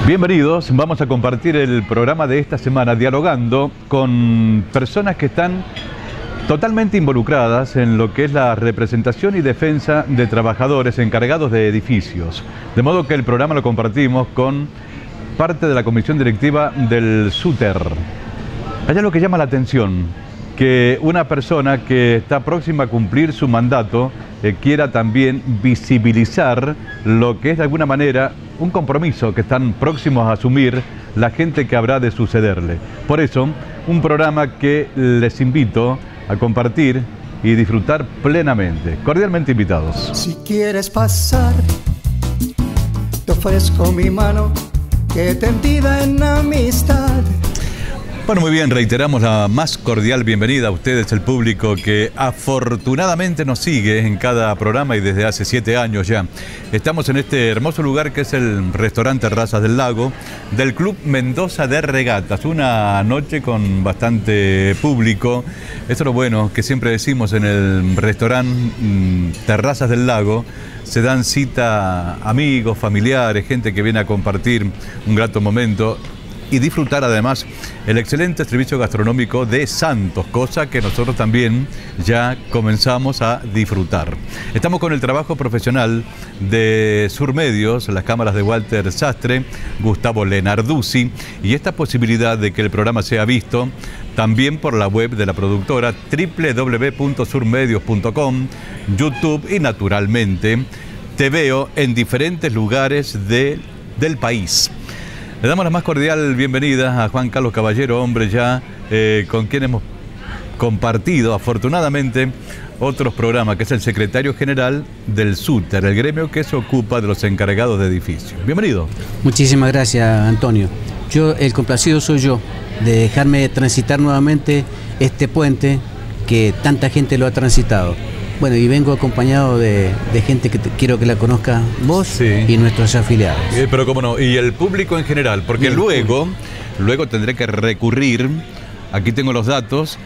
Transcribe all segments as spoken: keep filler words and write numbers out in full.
Bienvenidos, vamos a compartir el programa de esta semana dialogando con personas que están totalmente involucradas en lo que es la representación y defensa de trabajadores encargados de edificios. De modo que el programa lo compartimos con parte de la comisión directiva del SUTER. Allá lo que llama la atención, que una persona que está próxima a cumplir su mandato eh, quiera también visibilizar lo que es de alguna manera un compromiso que están próximos a asumir la gente que habrá de sucederle. Por eso, un programa que les invito a compartir y disfrutar plenamente. Cordialmente invitados. Si quieres pasar, te ofrezco mi mano, que tendida en amistad. Bueno, muy bien, reiteramos la más cordial bienvenida a ustedes, el público que afortunadamente nos sigue en cada programa y desde hace siete años ya. Estamos en este hermoso lugar que es el restaurante Terrazas del Lago del Club Mendoza de Regatas. Una noche con bastante público. Esto es lo bueno que siempre decimos en el restaurante mmm, Terrazas del Lago. Se dan cita amigos, familiares, gente que viene a compartir un grato momento y disfrutar además el excelente servicio gastronómico de Santos, cosa que nosotros también ya comenzamos a disfrutar. Estamos con el trabajo profesional de Surmedios, las cámaras de Walter Sastre, Gustavo Lenarduzzi, y esta posibilidad de que el programa sea visto también por la web de la productora doble u doble u doble u punto surmedios punto com, YouTube y naturalmente te veo en diferentes lugares de, del país. Le damos la más cordial bienvenida a Juan Carlos Caballero, hombre ya eh, con quien hemos compartido afortunadamente otros programas, que es el secretario general del SUTER, el gremio que se ocupa de los encargados de edificios. Bienvenido. Muchísimas gracias, Antonio. Yo, el complacido soy yo de dejarme transitar nuevamente este puente que tanta gente lo ha transitado. Bueno, y vengo acompañado de, de gente que te, quiero que la conozca vos, sí, y nuestros afiliados. Eh, pero cómo no, y el público en general, porque luego, luego tendré que recurrir, aquí tengo los datos,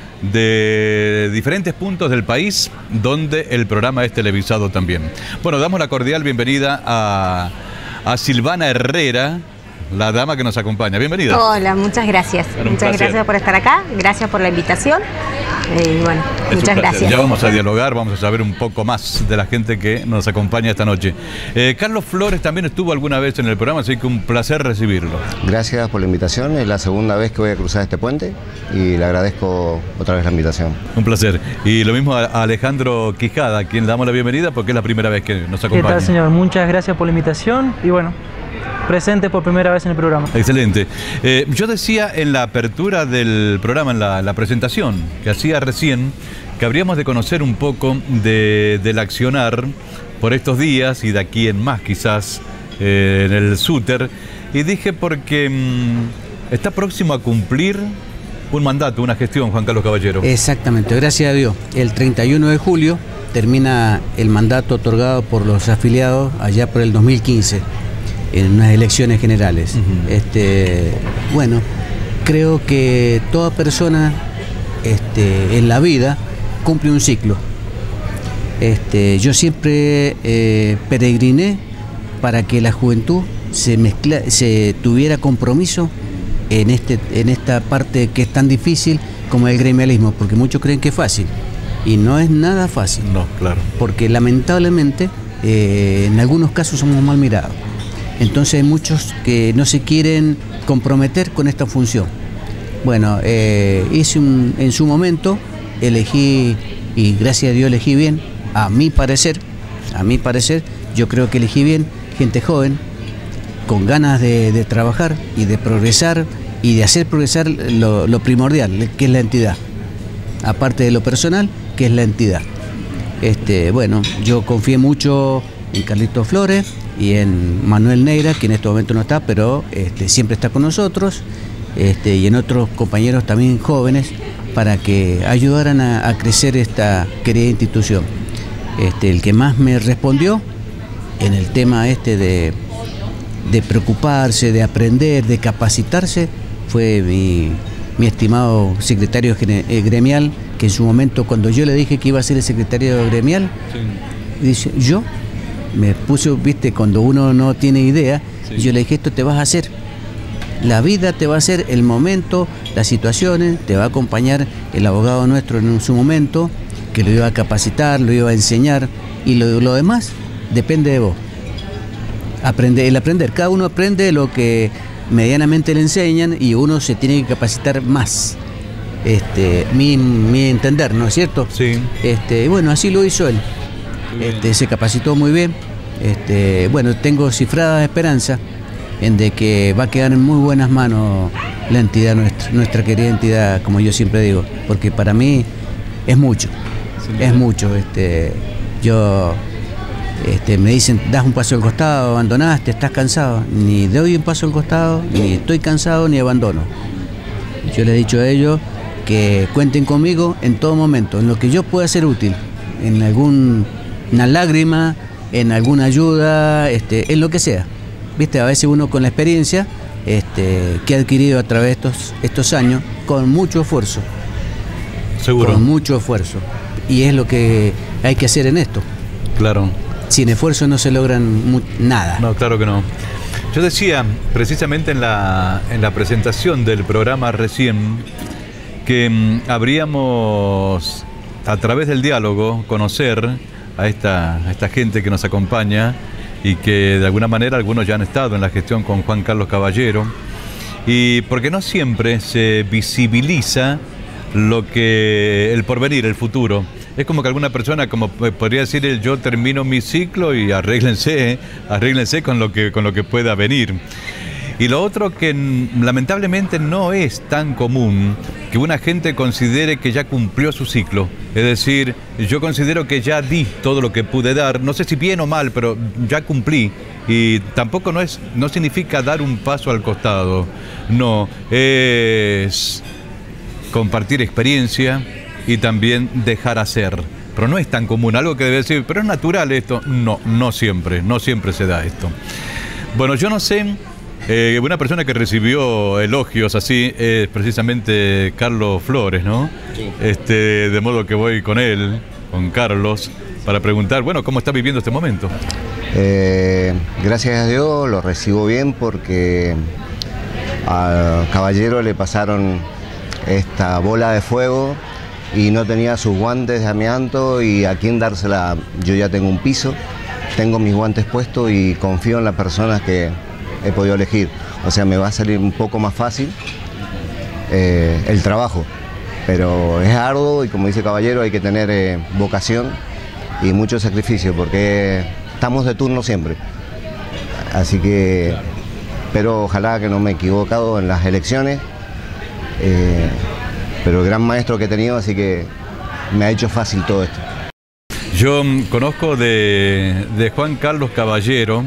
de diferentes puntos del país donde el programa es televisado también. Bueno, damos la cordial bienvenida a, a Silvana Herrera, la dama que nos acompaña. Bienvenida. Hola, muchas gracias. Bueno, muchas placer. gracias por estar acá, gracias por la invitación. Y bueno, es muchas gracias. Ya vamos a dialogar, vamos a saber un poco más de la gente que nos acompaña esta noche. Eh, Carlos Flores también estuvo alguna vez en el programa, así que un placer recibirlo. Gracias por la invitación, es la segunda vez que voy a cruzar este puente y le agradezco otra vez la invitación. Un placer. Y lo mismo a Alejandro Quijada, a quien le damos la bienvenida porque es la primera vez que nos acompaña. ¿Qué tal, señor? Muchas gracias por la invitación y bueno, presente por primera vez en el programa. Excelente. Eh, yo decía en la apertura del programa, en la, la presentación que hacía recién, que habríamos de conocer un poco de, del accionar por estos días y de aquí en más quizás eh, en el SUTER. Y dije porque mmm, está próximo a cumplir un mandato, una gestión, Juan Carlos Caballero. Exactamente, gracias a Dios. El treinta y uno de julio termina el mandato otorgado por los afiliados allá por el dos mil quince. En unas elecciones generales. Uh-huh. este, bueno, creo que toda persona este, en la vida cumple un ciclo. Este, yo siempre eh, peregriné para que la juventud se, mezcla, se tuviera compromiso en, este, en esta parte que es tan difícil como el gremialismo, porque muchos creen que es fácil y no es nada fácil. No, claro. Porque lamentablemente eh, en algunos casos somos mal mirados. Entonces hay muchos que no se quieren comprometer con esta función. Bueno, eh, hice un, en su momento, elegí, y gracias a Dios elegí bien, a mi parecer, a mi parecer, yo creo que elegí bien gente joven, con ganas de, de trabajar y de progresar, y de hacer progresar lo, lo primordial, que es la entidad. Aparte de lo personal, que es la entidad. Este, bueno, yo confié mucho en Carlitos Flores y en Manuel Neira, que en este momento no está, pero este, siempre está con nosotros, este, y en otros compañeros también jóvenes, para que ayudaran a, a crecer esta querida institución. Este, el que más me respondió en el tema este de, de preocuparse, de aprender, de capacitarse, fue mi, mi estimado secretario gremial, que en su momento, cuando yo le dije que iba a ser el secretario gremial, sí, dice, yo me puso, viste, cuando uno no tiene idea, sí, yo le dije, esto te vas a hacer. La vida te va a hacer el momento, las situaciones, te va a acompañar el abogado nuestro en su momento, que lo iba a capacitar, lo iba a enseñar, y lo, lo demás depende de vos. Aprende, el aprender, cada uno aprende lo que medianamente le enseñan y uno se tiene que capacitar más. Este, mi, mi entender, ¿no es cierto? Sí. Este, bueno, así lo hizo él. Este, se capacitó muy bien. Este, bueno, tengo cifrada esperanza en de que va a quedar en muy buenas manos la entidad nuestra, nuestra querida entidad, como yo siempre digo, porque para mí es mucho, sí, es mucho. Este, yo Este, me dicen, das un paso al costado, abandonaste, estás cansado. Ni doy un paso al costado, ni estoy cansado, ni abandono. Yo les he dicho a ellos que cuenten conmigo en todo momento, en lo que yo pueda ser útil, en alguna lágrima, en alguna ayuda, este, en lo que sea. Viste, a veces uno con la experiencia este, que ha adquirido a través de estos, estos años, con mucho esfuerzo. Seguro. Con mucho esfuerzo. Y es lo que hay que hacer en esto. Claro. Sin esfuerzo no se logran nada. No, claro que no. Yo decía, precisamente en la, en la presentación del programa recién, que mmm, habríamos, a través del diálogo, conocer a esta, a esta gente que nos acompaña y que de alguna manera algunos ya han estado en la gestión con Juan Carlos Caballero, y porque no siempre se visibiliza lo que el porvenir, el futuro. Es como que alguna persona, como podría decir, el yo termino mi ciclo y arréglense, ¿eh? arréglense con lo que con lo que pueda venir. Y lo otro que lamentablemente no es tan común, que una gente considere que ya cumplió su ciclo. Es decir, yo considero que ya di todo lo que pude dar, no sé si bien o mal, pero ya cumplí. Y tampoco no es, no significa dar un paso al costado. No, es compartir experiencia y también dejar hacer. Pero no es tan común, algo que debe decir, pero es natural esto. No, no siempre, no siempre se da esto. Bueno, yo no sé, eh, una persona que recibió elogios así es precisamente Carlos Flores, ¿no? Sí. Este, de modo que voy con él, con Carlos, para preguntar, bueno, ¿cómo está viviendo este momento? Eh, gracias a Dios lo recibo bien, porque al Caballero le pasaron esta bola de fuego y no tenía sus guantes de amianto, y a quién dársela. Yo ya tengo un piso, tengo mis guantes puestos y confío en las personas que he podido elegir. O sea, me va a salir un poco más fácil eh, el trabajo, pero es arduo y, como dice Caballero, hay que tener eh, vocación y mucho sacrificio, porque estamos de turno siempre. Así que, pero ojalá que no me he equivocado en las elecciones. Eh, pero gran maestro que he tenido, así que me ha hecho fácil todo esto. Yo conozco de, de Juan Carlos Caballero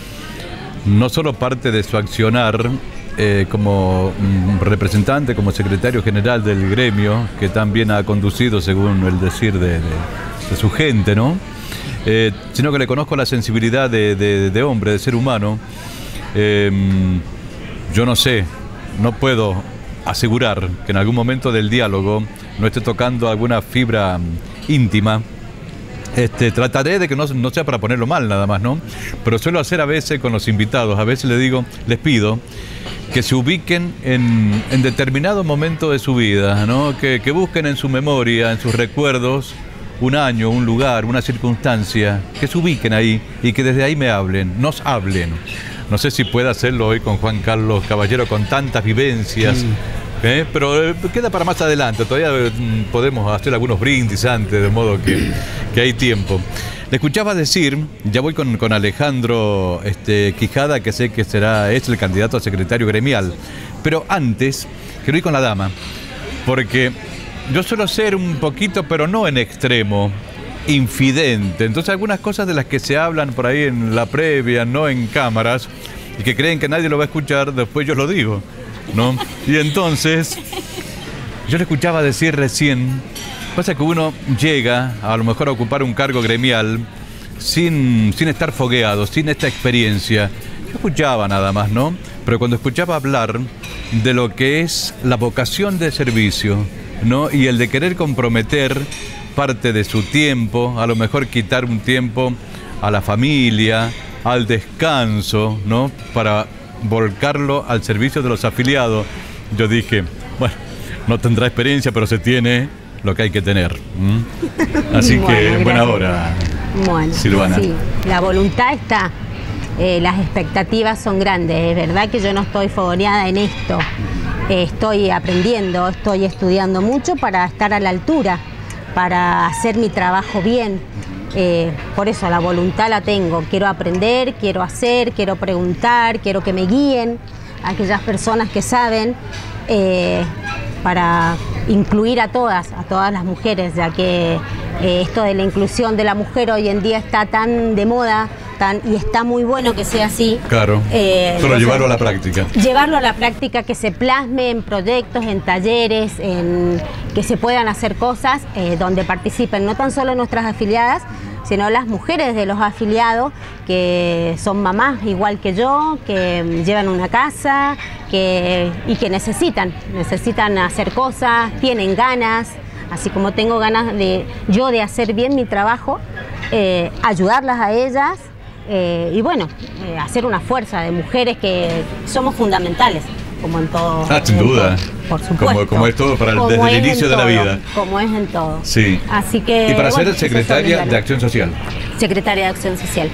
no solo parte de su accionar eh, como representante, como secretario general del gremio, que también ha conducido, según el decir de, de, de su gente, ¿no? Eh, sino que le conozco la sensibilidad de, de, de hombre, de ser humano. Eh, yo no sé, no puedo asegurar que en algún momento del diálogo no esté tocando alguna fibra íntima. Este, trataré de que no, no sea para ponerlo mal nada más, ¿no? Pero suelo hacer a veces con los invitados, a veces les digo, les pido que se ubiquen en, en determinado momento de su vida, ¿no? Que, que busquen en su memoria, en sus recuerdos, un año, un lugar, una circunstancia, que se ubiquen ahí y que desde ahí me hablen, nos hablen. No sé si pueda hacerlo hoy con Juan Carlos Caballero, con tantas vivencias, sí. ¿eh? Pero eh, queda para más adelante, todavía eh, podemos hacer algunos brindis antes, de modo que, que hay tiempo. Le escuchaba decir, ya voy con, con Alejandro este, Quijada, que sé que será, es el candidato a secretario gremial, pero antes quiero ir con la dama, porque yo suelo ser un poquito, pero no en extremo, infidente. Entonces algunas cosas de las que se hablan por ahí en la previa, no en cámaras, y que creen que nadie lo va a escuchar, después yo lo digo, ¿no? Y entonces yo le escuchaba decir recién, pasa que uno llega a lo mejor a ocupar un cargo gremial sin, sin estar fogueado, sin esta experiencia. Yo escuchaba nada más, ¿no? Pero cuando escuchaba hablar de lo que es la vocación de servicio, ¿no? Y el de querer comprometer parte de su tiempo, a lo mejor quitar un tiempo a la familia, al descanso, ¿no? Para volcarlo al servicio de los afiliados. Yo dije, bueno, no tendrá experiencia, pero se tiene lo que hay que tener. ¿Mm? Así Bueno, que gracias. buena hora, Bueno, Silvana. sí, la voluntad está, eh, las expectativas son grandes. Es verdad que yo no estoy fogoneada en esto. Eh, estoy aprendiendo, estoy estudiando mucho para estar a la altura, para hacer mi trabajo bien. Eh, por eso la voluntad la tengo. Quiero aprender, quiero hacer, quiero preguntar, quiero que me guíen a aquellas personas que saben, eh, para incluir a todas, a todas las mujeres, ya que eh, esto de la inclusión de la mujer hoy en día está tan de moda, tan, y está muy bueno que sea así. Claro, Eh, solo entonces, llevarlo a la práctica. Llevarlo a la práctica, que se plasme en proyectos, en talleres, en que se puedan hacer cosas eh, donde participen no tan solo nuestras afiliadas, sino las mujeres de los afiliados que son mamás igual que yo, que llevan una casa que, y que necesitan, necesitan hacer cosas, tienen ganas, así como tengo ganas de yo de hacer bien mi trabajo, eh, ayudarlas a ellas. Eh, y bueno, eh, hacer una fuerza de mujeres que somos fundamentales, como en todo. Ah, sin en duda. todo, por supuesto. Como, como es todo para el- Como desde el es en inicio de la todo, vida. Como es en todo. Sí. Así que. Y para bueno, ser esas son secretaria mis de ganas. Acción Social. Secretaria de Acción Social.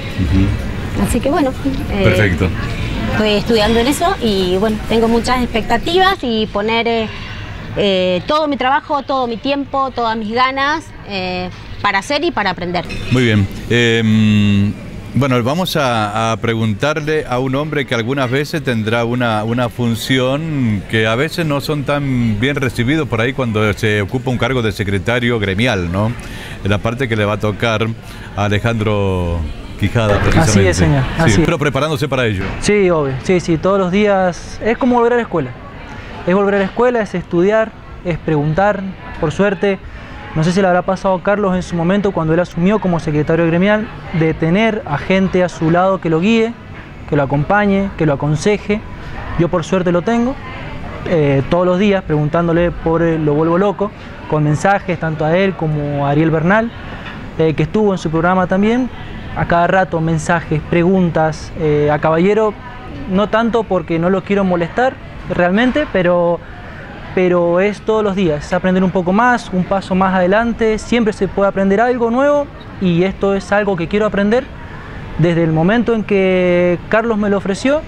Así que bueno. eh, Perfecto. Estoy estudiando en eso y bueno, tengo muchas expectativas y poner eh, eh, todo mi trabajo, todo mi tiempo, todas mis ganas eh, para hacer y para aprender. Muy bien. Eh, bueno, vamos a, a preguntarle a un hombre que algunas veces tendrá una, una función que a veces no son tan bien recibidos por ahí cuando se ocupa un cargo de secretario gremial, ¿no? En la parte que le va a tocar a Alejandro Quijada, precisamente. Así es, señor, Sí, así es. pero preparándose para ello. Sí, obvio, sí, sí, todos los días es como volver a la escuela. Es volver a la escuela, es estudiar, es preguntar. Por suerte, no sé si le habrá pasado a Carlos en su momento cuando él asumió como secretario gremial, de tener a gente a su lado que lo guíe, que lo acompañe, que lo aconseje. Yo por suerte lo tengo, eh, todos los días preguntándole por eh, Lo Vuelvo Loco, con mensajes tanto a él como a Ariel Bernal, eh, que estuvo en su programa también. A cada rato mensajes, preguntas, eh, a Caballero no tanto porque no lo quiero molestar realmente, pero, pero es todos los días, es aprender un poco más, un paso más adelante, siempre se puede aprender algo nuevo y esto es algo que quiero aprender. Desde el momento en que Carlos me lo ofreció,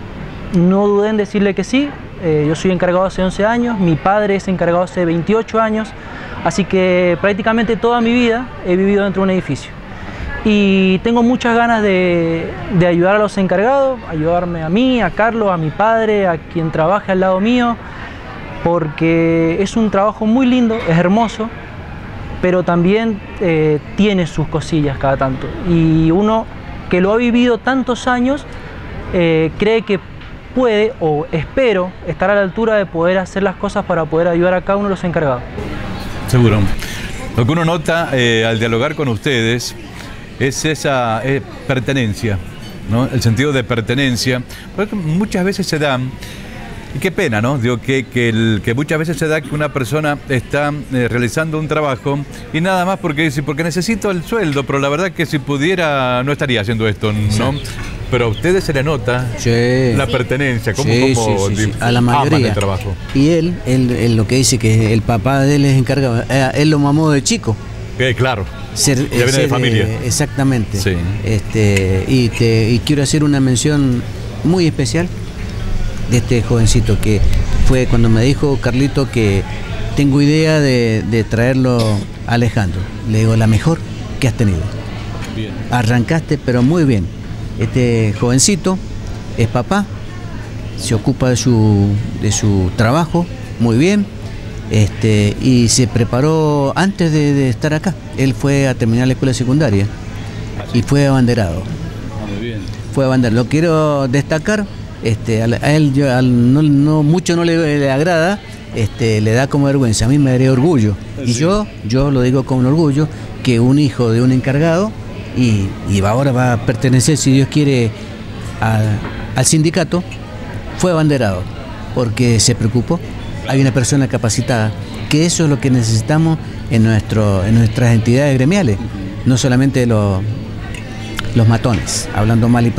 no dudé en decirle que sí. Eh, yo soy encargado hace once años, mi padre es encargado hace veintiocho años, así que prácticamente toda mi vida he vivido dentro de un edificio. Y tengo muchas ganas de, de ayudar a los encargados, ayudarme a mí, a Carlos, a mi padre, a quien trabaje al lado mío, porque es un trabajo muy lindo, es hermoso, pero también eh, tiene sus cosillas cada tanto. Y uno que lo ha vivido tantos años, eh, cree que puede, o espero, estar a la altura de poder hacer las cosas para poder ayudar a cada uno de los encargados. Seguro. Lo que uno nota eh, al dialogar con ustedes es esa eh, pertenencia, ¿no? El sentido de pertenencia, porque muchas veces se da, y qué pena, ¿no? Digo, que, que, el, que muchas veces se da que una persona está eh, realizando un trabajo y nada más porque dice, porque necesito el sueldo, pero la verdad que si pudiera no estaría haciendo esto, ¿no? Sí. Pero a ustedes se le nota Sí. la pertenencia, como, Sí, como sí, sí, sí. A la aman mayoría. el trabajo. Y él, él, él lo que dice que el papá de él es encargado, eh, él lo mamó de chico. Eh, claro. Ser, Ya viene ser, de familia. eh, exactamente. Sí. Este, y, te, y quiero hacer una mención muy especial de este jovencito que fue cuando me dijo Carlito que tengo idea de, de traerlo a Alejandro. Le digo, la mejor que has tenido. Bien. Arrancaste, pero muy bien. Este jovencito es papá, se ocupa de su, de su trabajo, muy bien. Este, y se preparó antes de, de estar acá. Él fue a terminar la escuela secundaria y fue abanderado. Muy bien. Fue abanderado. Lo quiero destacar. Este, a, a él yo, al, no, no, mucho no le, le agrada, este, le da como vergüenza. A mí me daría orgullo. Y Sí. yo, yo lo digo con orgullo que un hijo de un encargado y, y ahora va a pertenecer, si Dios quiere, a, al sindicato, fue abanderado porque se preocupó. Hay una persona capacitada, que eso es lo que necesitamos en, nuestro, en nuestras entidades gremiales, no solamente los, los matones, hablando mal y pro.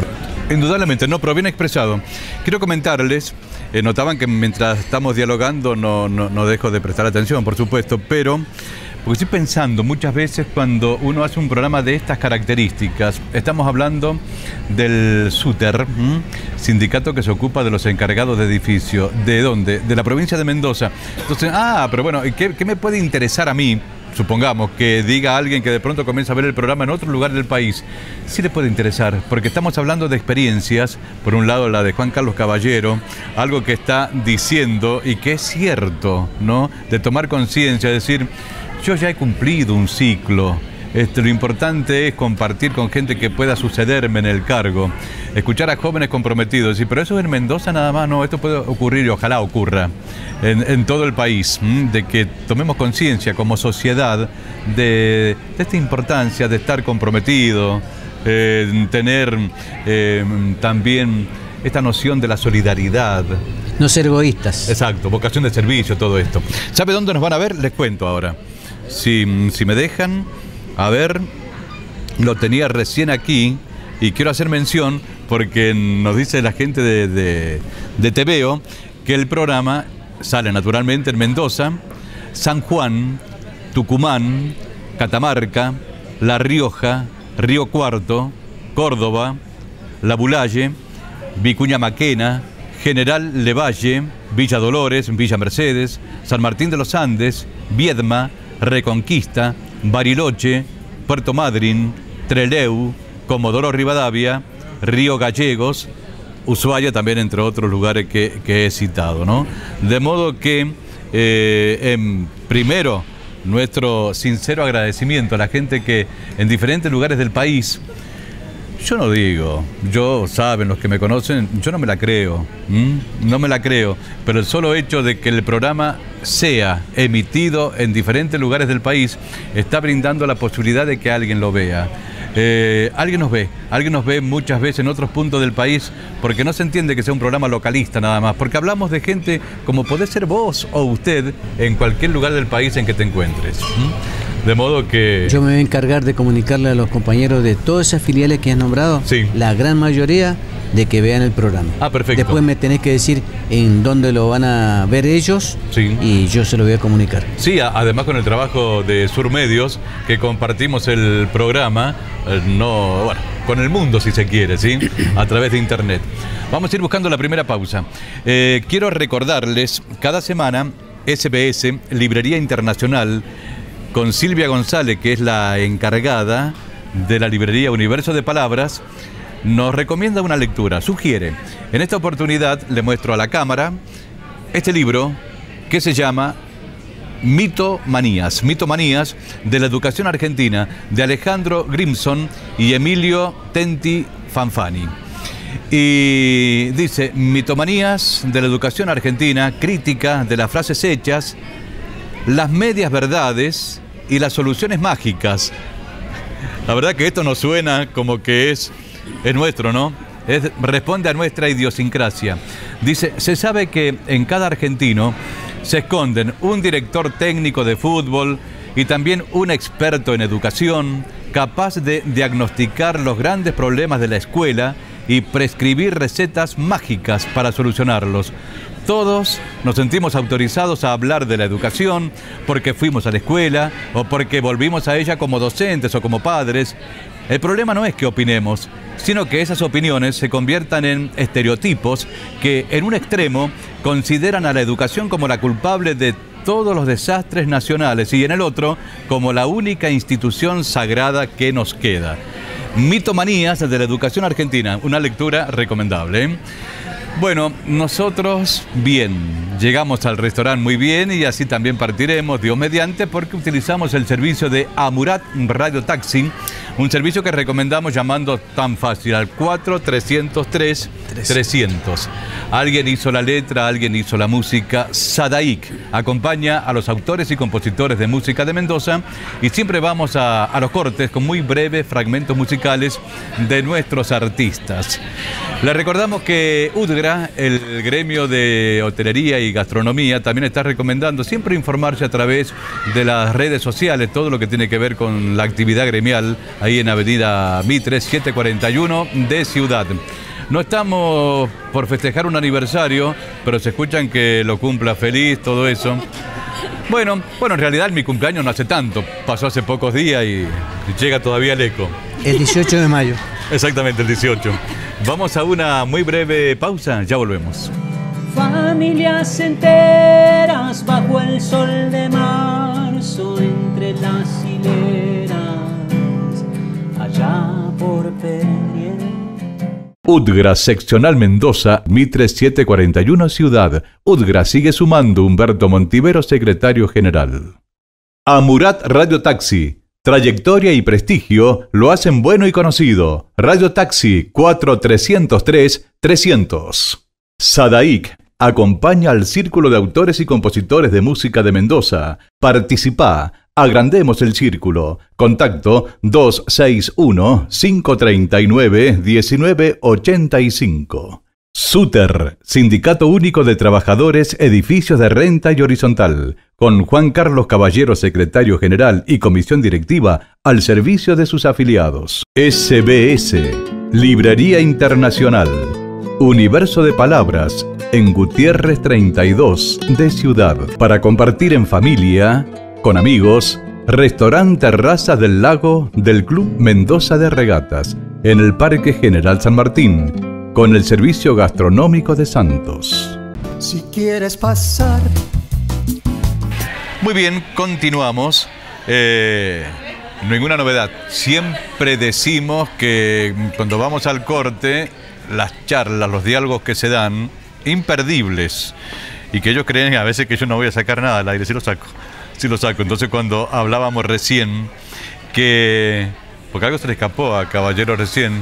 Indudablemente, no, pero bien expresado. Quiero comentarles, eh, notaban que mientras estamos dialogando no, no, no dejo de prestar atención, por supuesto, pero porque estoy pensando muchas veces cuando uno hace un programa de estas características, estamos hablando del SUTER, ¿m? Sindicato que se ocupa de los encargados de edificio. ¿De dónde? De la provincia de Mendoza. Entonces, ah, pero bueno, ¿qué, qué me puede interesar a mí? Supongamos que diga alguien que de pronto comienza a ver el programa en otro lugar del país. Sí le puede interesar, porque estamos hablando de experiencias. Por un lado, la de Juan Carlos Caballero, algo que está diciendo y que es cierto, ¿no? De tomar conciencia, decir, yo ya he cumplido un ciclo. Este, lo importante es compartir con gente que pueda sucederme en el cargo. Escuchar a jóvenes comprometidos. Decir, pero eso es en Mendoza nada más. No, esto puede ocurrir y ojalá ocurra en, en todo el país. ¿m? De que tomemos conciencia como sociedad de, de esta importancia de estar comprometido, eh, tener eh, también esta noción de la solidaridad. No ser egoístas. Exacto, vocación de servicio, todo esto. ¿Sabe dónde nos van a ver? Les cuento ahora. Si, si me dejan... A ver, lo tenía recién aquí y quiero hacer mención porque nos dice la gente de, de, de T V O que el programa sale naturalmente en Mendoza, San Juan, Tucumán, Catamarca, La Rioja, Río Cuarto, Córdoba, La Bulaye, Vicuña Maquena, General Levalle, Villa Dolores, Villa Mercedes, San Martín de los Andes, Viedma, Reconquista, Bariloche, Puerto Madryn, Trelew, Comodoro Rivadavia, Río Gallegos, Ushuaia también, entre otros lugares que, que he citado, ¿no? De modo que, eh, en, primero, nuestro sincero agradecimiento a la gente que en diferentes lugares del país, yo no digo, yo, saben los que me conocen, yo no me la creo, ¿m? no me la creo, pero el solo hecho de que el programa sea emitido en diferentes lugares del país está brindando la posibilidad de que alguien lo vea. Eh, alguien nos ve, alguien nos ve muchas veces en otros puntos del país, porque no se entiende que sea un programa localista nada más, porque hablamos de gente como podés ser vos o usted en cualquier lugar del país en que te encuentres. ¿m? De modo que... Yo me voy a encargar de comunicarle a los compañeros de todas esas filiales que has nombrado, sí, la gran mayoría, de que vean el programa. Ah, perfecto. Después me tenés que decir en dónde lo van a ver ellos, sí, y yo se lo voy a comunicar. Sí, a, además con el trabajo de Surmedios, que compartimos el programa, eh, no, bueno, con el mundo si se quiere, ¿sí? A través de internet. Vamos a ir buscando la primera pausa. Eh, quiero recordarles, cada semana, S B S, Librería Internacional, con Silvia González, que es la encargada de la librería Universo de Palabras, nos recomienda una lectura, sugiere. En esta oportunidad le muestro a la cámara este libro que se llama Mitomanías, Mitomanías de la Educación Argentina, de Alejandro Grimson y Emilio Tenti Fanfani. Y dice, Mitomanías de la Educación Argentina, crítica de las frases hechas, las medias verdades y las soluciones mágicas. La verdad que esto nos suena como que es, es nuestro, ¿no? Es, responde a nuestra idiosincrasia. Dice, se sabe que en cada argentino se esconden un director técnico de fútbol y también un experto en educación, capaz de diagnosticar los grandes problemas de la escuela y prescribir recetas mágicas para solucionarlos. Todos nos sentimos autorizados a hablar de la educación porque fuimos a la escuela o porque volvimos a ella como docentes o como padres. El problema no es que opinemos, sino que esas opiniones se conviertan en estereotipos que, en un extremo, consideran a la educación como la culpable de todos los desastres nacionales y en el otro como la única institución sagrada que nos queda. Mitomanías de la Educación Argentina, una lectura recomendable, ¿eh? Bueno, nosotros bien, llegamos al restaurante muy bien y así también partiremos, Dios mediante, porque utilizamos el servicio de Amurat Radio Taxi, un servicio que recomendamos llamando tan fácil al cuatro trescientos tres trescientos. Alguien hizo la letra, alguien hizo la música. Sadaik acompaña a los autores y compositores de música de Mendoza y siempre vamos a, a los cortes con muy breves fragmentos musicales de nuestros artistas. Les recordamos que UDGRA, el gremio de hotelería y gastronomía, también está recomendando siempre informarse a través de las redes sociales, todo lo que tiene que ver con la actividad gremial, ahí en Avenida Mitre, setecientos cuarenta y uno de Ciudad. No estamos por festejar un aniversario, pero se escuchan que lo cumpla feliz, todo eso. Bueno, bueno, en realidad mi cumpleaños no hace tanto, pasó hace pocos días y llega todavía el eco. El dieciocho de mayo. Exactamente, el dieciocho. Vamos a una muy breve pausa, ya volvemos. Familias enteras bajo el sol de marzo, entre las hileras, allá por Periel. Udgra Seccional Mendoza, Mitre setecientos cuarenta y uno Ciudad. Udgra sigue sumando. Humberto Montivero, secretario general. Amurat Radio Taxi. Trayectoria y prestigio lo hacen bueno y conocido. Radio Taxi cuatro trescientos tres trescientos. Sadaic acompaña al Círculo de Autores y Compositores de Música de Mendoza. Participá. Agrandemos el círculo. Contacto dos seis uno, cinco tres nueve, uno nueve ocho cinco. SUTER, Sindicato Único de Trabajadores, Edificios de Renta y Horizontal, con Juan Carlos Caballero, secretario general y comisión directiva, al servicio de sus afiliados. S B S, Librería Internacional, Universo de Palabras, en Gutiérrez treinta y dos de Ciudad, para compartir en familia, con amigos. Restaurante Terrazas del Lago del Club Mendoza de Regatas, en el Parque General San Martín, con el servicio gastronómico de Santos. Si quieres pasar. Muy bien, continuamos. Eh, ninguna novedad. Siempre decimos que cuando vamos al corte, las charlas, los diálogos que se dan, imperdibles. Y que ellos creen a veces que yo no voy a sacar nada al aire, si lo saco. Sí lo saco. Entonces cuando hablábamos recién que, porque algo se le escapó a Caballero recién,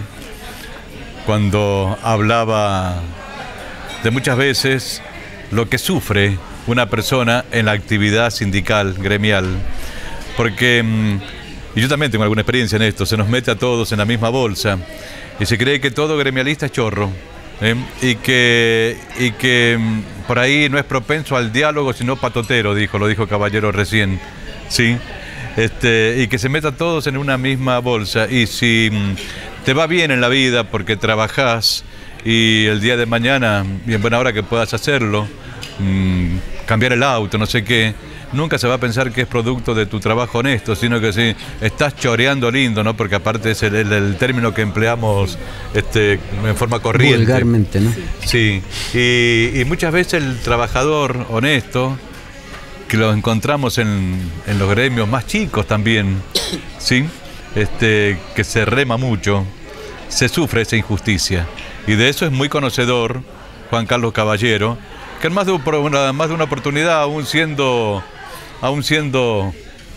cuando hablaba de muchas veces lo que sufre una persona en la actividad sindical, gremial, porque, y yo también tengo alguna experiencia en esto, se nos mete a todos en la misma bolsa y se cree que todo gremialista es chorro. ¿Eh? Y que y que por ahí no es propenso al diálogo sino patotero, dijo, lo dijo Caballero recién, sí, este, y que se meta todos en una misma bolsa. Y si te va bien en la vida porque trabajás y el día de mañana, y en buena hora que puedas hacerlo, mmm, cambiar el auto, no sé qué, nunca se va a pensar que es producto de tu trabajo honesto, sino que sí, estás choreando lindo, ¿no? Porque aparte es el, el, el término que empleamos este, en forma corriente. Vulgarmente, ¿no? Sí, y, y muchas veces el trabajador honesto, que lo encontramos en, en los gremios más chicos también, ¿sí? Este, que se rema mucho, se sufre esa injusticia. Y de eso es muy conocedor Juan Carlos Caballero, que en más de, una, más de una oportunidad, aún siendo... aún siendo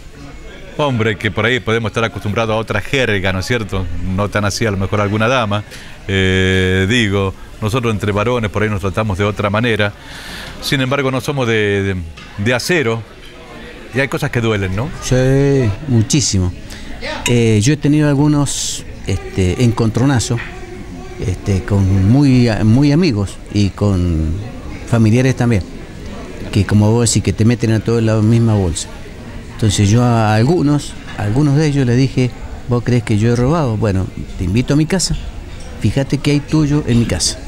hombre, que por ahí podemos estar acostumbrados a otra jerga, ¿no es cierto? No tan así a lo mejor alguna dama, eh, digo, nosotros entre varones por ahí nos tratamos de otra manera, sin embargo no somos de, de, de acero, y hay cosas que duelen, ¿no? Sí, muchísimo. Eh, yo he tenido algunos este, encontronazos este, con muy, muy amigos y con familiares también, que como vos decís, que te meten a todos en la misma bolsa. Entonces yo a algunos, a algunos de ellos les dije, ¿vos crees que yo he robado? Bueno, te invito a mi casa, fíjate qué hay tuyo en mi casa.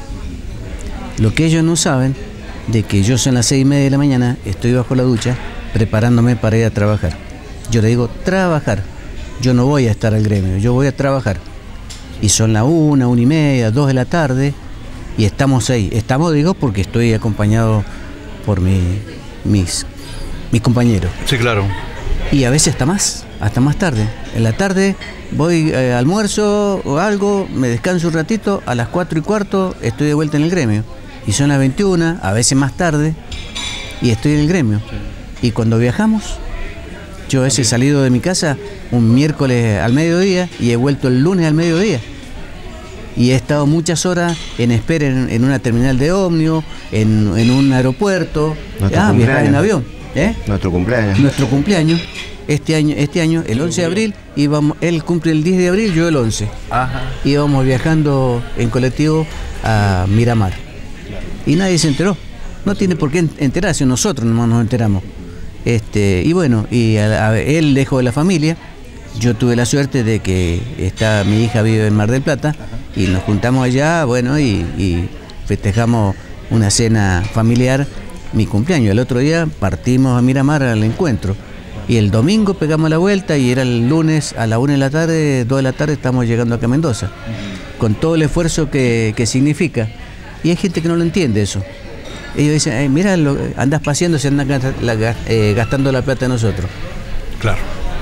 Lo que ellos no saben, de que yo son las seis y media de la mañana, estoy bajo la ducha, preparándome para ir a trabajar. Yo le digo, trabajar, yo no voy a estar al gremio, yo voy a trabajar. Y son las una, una y media, dos de la tarde, y estamos ahí. Estamos, digo, porque estoy acompañado por mi, mis, mis compañeros. Sí, claro. Y a veces hasta más, hasta más tarde. En la tarde voy eh, almuerzo o algo, me descanso un ratito, a las cuatro y cuarto estoy de vuelta en el gremio. Y son las veintiuna, a veces más tarde, y estoy en el gremio. Y cuando viajamos, yo a veces he salido de mi casa un miércoles al mediodía y he vuelto el lunes al mediodía. Y he estado muchas horas en espera en, en una terminal de ómnibus, en, en un aeropuerto, ah, viajar en avión. ¿Eh? Nuestro cumpleaños. Nuestro cumpleaños. Este año, este año, el once de abril, íbamos, él cumple el diez de abril, yo el once. Ajá. Íbamos viajando en colectivo a Miramar. Y nadie se enteró. No tiene por qué enterarse, nosotros nomás nos enteramos. Este, y bueno, y a, a, él lejos de la familia, yo tuve la suerte de que está, mi hija vive en Mar del Plata, y nos juntamos allá, bueno, y, y festejamos una cena familiar, mi cumpleaños. El otro día partimos a Miramar al encuentro. Y el domingo pegamos la vuelta y era el lunes a la una de la tarde, dos de la tarde estamos llegando acá a Mendoza, con todo el esfuerzo que, que significa. Y hay gente que no lo entiende eso. Ellos dicen, eh, mira, lo, andas paseando, se andan eh, gastando la plata de nosotros. Claro.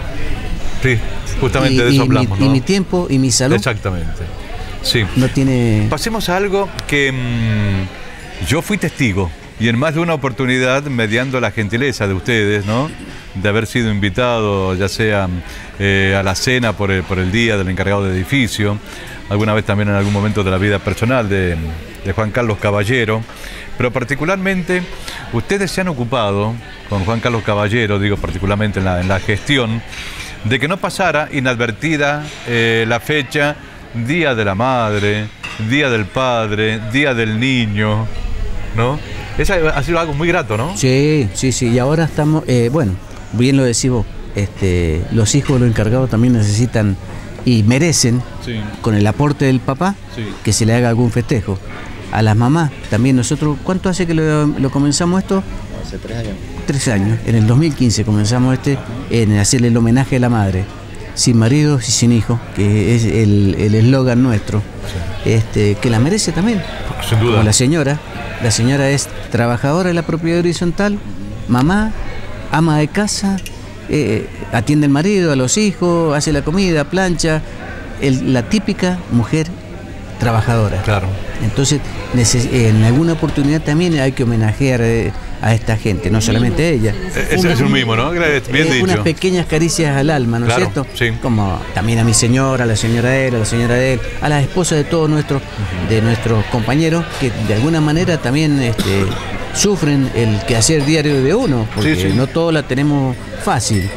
Sí, justamente y, de eso y hablamos, mi, ¿no? Y mi tiempo y mi salud. Exactamente. Sí. No tiene... Pasemos a algo que mmm, yo fui testigo. Y en más de una oportunidad, mediando la gentileza de ustedes, ¿no? De haber sido invitado, ya sea eh, a la cena por el, por el día del encargado de edificio, alguna vez también en algún momento de la vida personal de, de Juan Carlos Caballero, pero particularmente ustedes se han ocupado, con Juan Carlos Caballero, digo particularmente en la, en la gestión, de que no pasara inadvertida eh, la fecha Día de la Madre, Día del Padre, Día del Niño, ¿no? Eso ha sido algo muy grato, ¿no? Sí, sí, sí. Y ahora estamos, eh, bueno, bien lo decís vos, este, los hijos de los encargados también necesitan y merecen, sí, con el aporte del papá, sí, que se le haga algún festejo. A las mamás también nosotros, ¿cuánto hace que lo, lo comenzamos esto? Hace tres años. Tres años. En el dos mil quince comenzamos este, en hacerle el homenaje a la madre. Sin maridos y sin hijos, que es el eslogan nuestro, sí, este, que la merece también. Sin duda. Como la señora. La señora es trabajadora de la propiedad horizontal, mamá, ama de casa, eh, atiende al marido, a los hijos, hace la comida, plancha, el, la típica mujer trabajadora. Claro. Entonces, en alguna oportunidad también hay que homenajear eh, a esta gente, no solamente a ella. Es, es un mimo, ¿no? Bien eh, dicho. Unas pequeñas caricias al alma, ¿no es claro, cierto? Sí. Como también a mi señora, a la señora de él, a la señora de él, a las esposas de todos nuestros, uh-huh, de nuestros compañeros, que de alguna manera también este, sufren el quehacer diario de uno, porque sí, sí, no todos la tenemos fácil.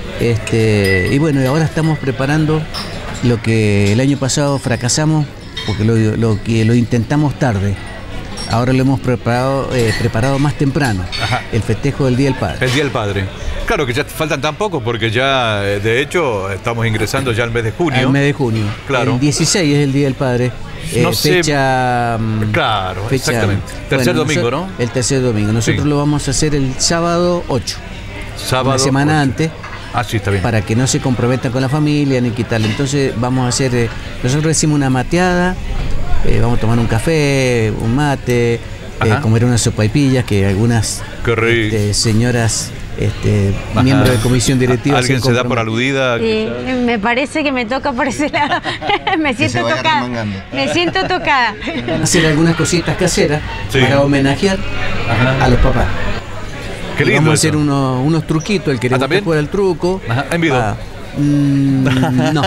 Este, y bueno, y ahora estamos preparando lo que el año pasado fracasamos, porque lo, lo que lo intentamos tarde. Ahora lo hemos preparado eh, preparado más temprano. Ajá. El festejo del Día del Padre. El Día del Padre. Claro que ya faltan tan poco porque ya, de hecho, estamos ingresando ya al mes de junio. El mes de junio. Claro. El dieciséis es el Día del Padre. Eh, no sé. Fecha. Claro, fecha, exactamente. Tercer bueno, domingo, ¿no? El tercer domingo. Nosotros sí, lo vamos a hacer el sábado ocho. Sábado. Una semana ocho. Antes. Ah, sí, está bien. Para que no se comprometan con la familia ni quitarle. Entonces vamos a hacer. Eh, nosotros decimos una mateada. Eh, vamos a tomar un café, un mate, eh, comer unas sopaipillas que algunas este, señoras este, miembros de comisión directiva. ¿Alguien se, se da por aludida? Sí, me parece que me toca por ese lado. me siento tocada. Remangando. Me siento tocada. Hacer algunas cositas caseras, sí, para homenajear, ajá, a los papás. Qué lindo. Vamos a eso. hacer unos, unos truquitos, el que le guste jugar al truco. Ajá, en vivo. Ah, Mm, no.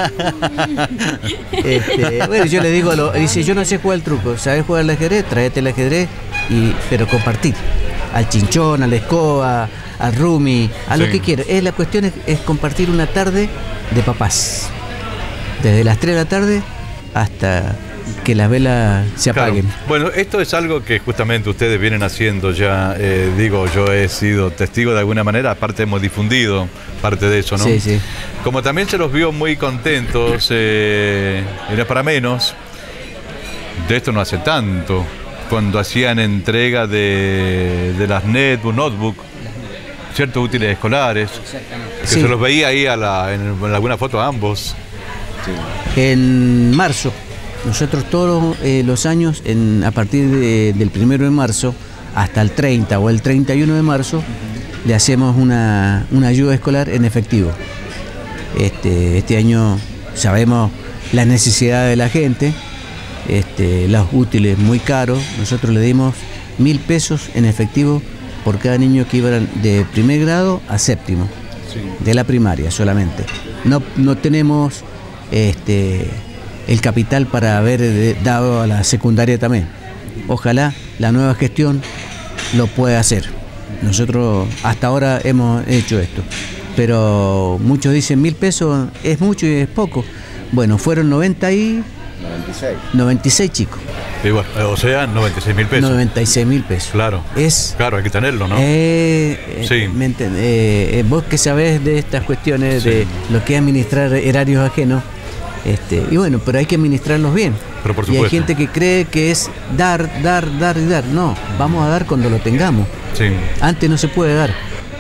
Este, bueno, yo le digo, a lo, dice, yo no sé jugar el truco, ¿sabes jugar al ajedrez? Tráete el ajedrez, y, pero compartir. Al chinchón, a la escoba, al rumi, a sí, lo que quieras. Es, la cuestión es, es compartir una tarde de papás. Desde las tres de la tarde hasta que las velas se apaguen. Claro. Bueno, esto es algo que justamente ustedes vienen haciendo ya, eh, digo, yo he sido testigo de alguna manera, aparte hemos difundido parte de eso, ¿no? Sí, sí. Como también se los vio muy contentos, eh, era para menos, de esto no hace tanto, cuando hacían entrega de, de las netbook, notebook, ciertos útiles escolares, que sí, se los veía ahí a la, en, en alguna foto a ambos. Sí. En marzo. Nosotros todos eh, los años, en, a partir de, del primero de marzo hasta el treinta o el treinta y uno de marzo, le hacemos una, una ayuda escolar en efectivo. Este, este año sabemos la necesidad de la gente, este, los útiles muy caros. Nosotros le dimos mil pesos en efectivo por cada niño que iba de primer grado a séptimo, sí, de la primaria solamente. No, no tenemos... Este, el capital para haber de, dado a la secundaria también. Ojalá la nueva gestión lo pueda hacer. Nosotros hasta ahora hemos hecho esto, pero muchos dicen mil pesos es mucho y es poco. Bueno, fueron noventa y noventa y seis chicos. Y bueno, o sea, noventa y seis mil pesos. noventa y seis mil pesos. Claro. Es, claro, hay que tenerlo, ¿no? Eh, sí. Me entiendes, eh, vos que sabés de estas cuestiones, sí, de lo que es administrar erarios ajenos. Este, y bueno, pero hay que administrarlos bien. Pero por y hay supuesto. gente que cree que es dar, dar, dar y dar. No, vamos a dar cuando lo tengamos. Sí. Antes no se puede dar.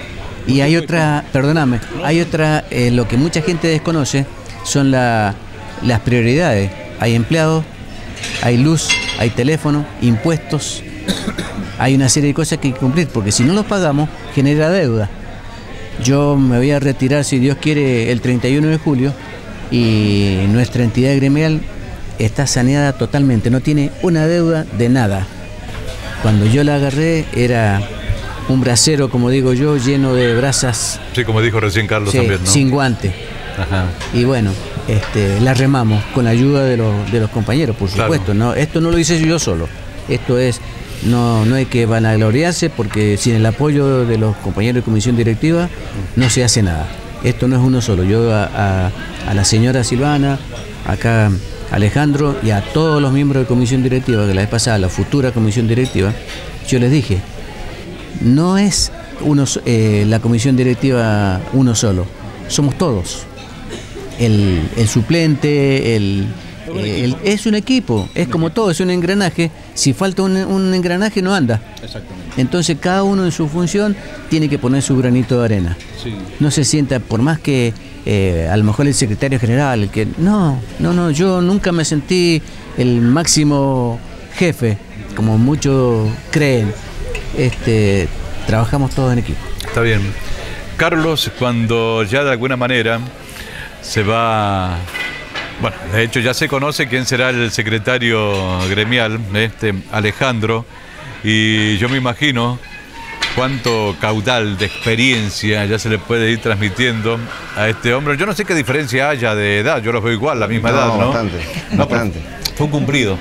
Y hay otra, perdóname, hay otra, eh, lo que mucha gente desconoce son la, las prioridades. Hay empleados, hay luz, hay teléfono, impuestos, hay una serie de cosas que hay que cumplir, porque si no los pagamos, genera deuda. Yo me voy a retirar, si Dios quiere, el treinta y uno de julio, y nuestra entidad gremial está saneada totalmente, no tiene una deuda de nada. Cuando yo la agarré era un brasero, como digo yo, lleno de brasas. Sí, como dijo recién Carlos, sí, también, ¿no? sin guante. Ajá. Y bueno, este, la remamos con la ayuda de los, de los compañeros, por supuesto. Claro. ¿No? Esto no lo hice yo solo. Esto es, no, no hay que vanagloriarse, porque sin el apoyo de los compañeros de comisión directiva no se hace nada. Esto no es uno solo. Yo a, a, a la señora Silvana, acá Alejandro y a todos los miembros de comisión directiva, que la vez pasada, la futura comisión directiva, yo les dije, no es uno, eh, la comisión directiva uno solo, somos todos. El, el suplente, el, eh, el, es un equipo, es como todo, es un engranaje. Si falta un, un engranaje no anda. Exactamente. Entonces cada uno en su función tiene que poner su granito de arena. Sí. No se sienta, por más que eh, a lo mejor el secretario general, el que no, no, no, yo nunca me sentí el máximo jefe, como muchos creen. Este, trabajamos todos en equipo. Está bien. Carlos, cuando ya de alguna manera se va, bueno, de hecho ya se conoce quién será el secretario gremial, este Alejandro, y yo me imagino cuánto caudal de experiencia ya se le puede ir transmitiendo a este hombre. Yo no sé qué diferencia haya de edad, yo los veo igual, la misma no, edad, ¿no? Bastante, no, bastante. Fue un cumplido.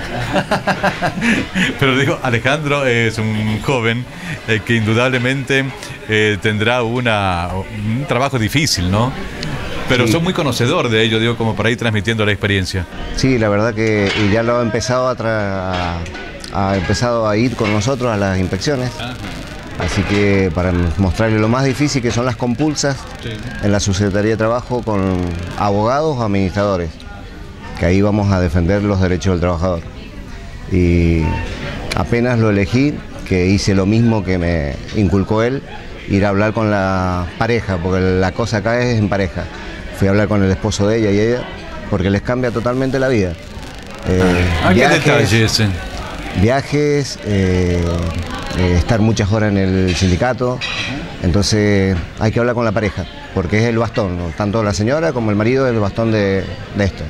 Pero digo, Alejandro es un joven eh, que indudablemente eh, tendrá una, un trabajo difícil, ¿no? Pero sí, sos muy conocedor de ello, digo, como para ir transmitiendo la experiencia. Sí, la verdad que y ya lo ha empezado a, tra ha empezado a ir con nosotros a las inspecciones. Ajá. Así que para mostrarle lo más difícil que son las compulsas, sí, en la Subsecretaría de Trabajo con abogados o administradores, que ahí vamos a defender los derechos del trabajador. Y apenas lo elegí, que hice lo mismo que me inculcó él, ir a hablar con la pareja, porque la cosa acá es en pareja. Fui a hablar con el esposo de ella y ella, porque les cambia totalmente la vida. Eh, ¿A qué detalle ese? Viajes, eh, eh, estar muchas horas en el sindicato, entonces hay que hablar con la pareja, porque es el bastón, ¿no? Tanto la señora como el marido es el bastón de, de esto.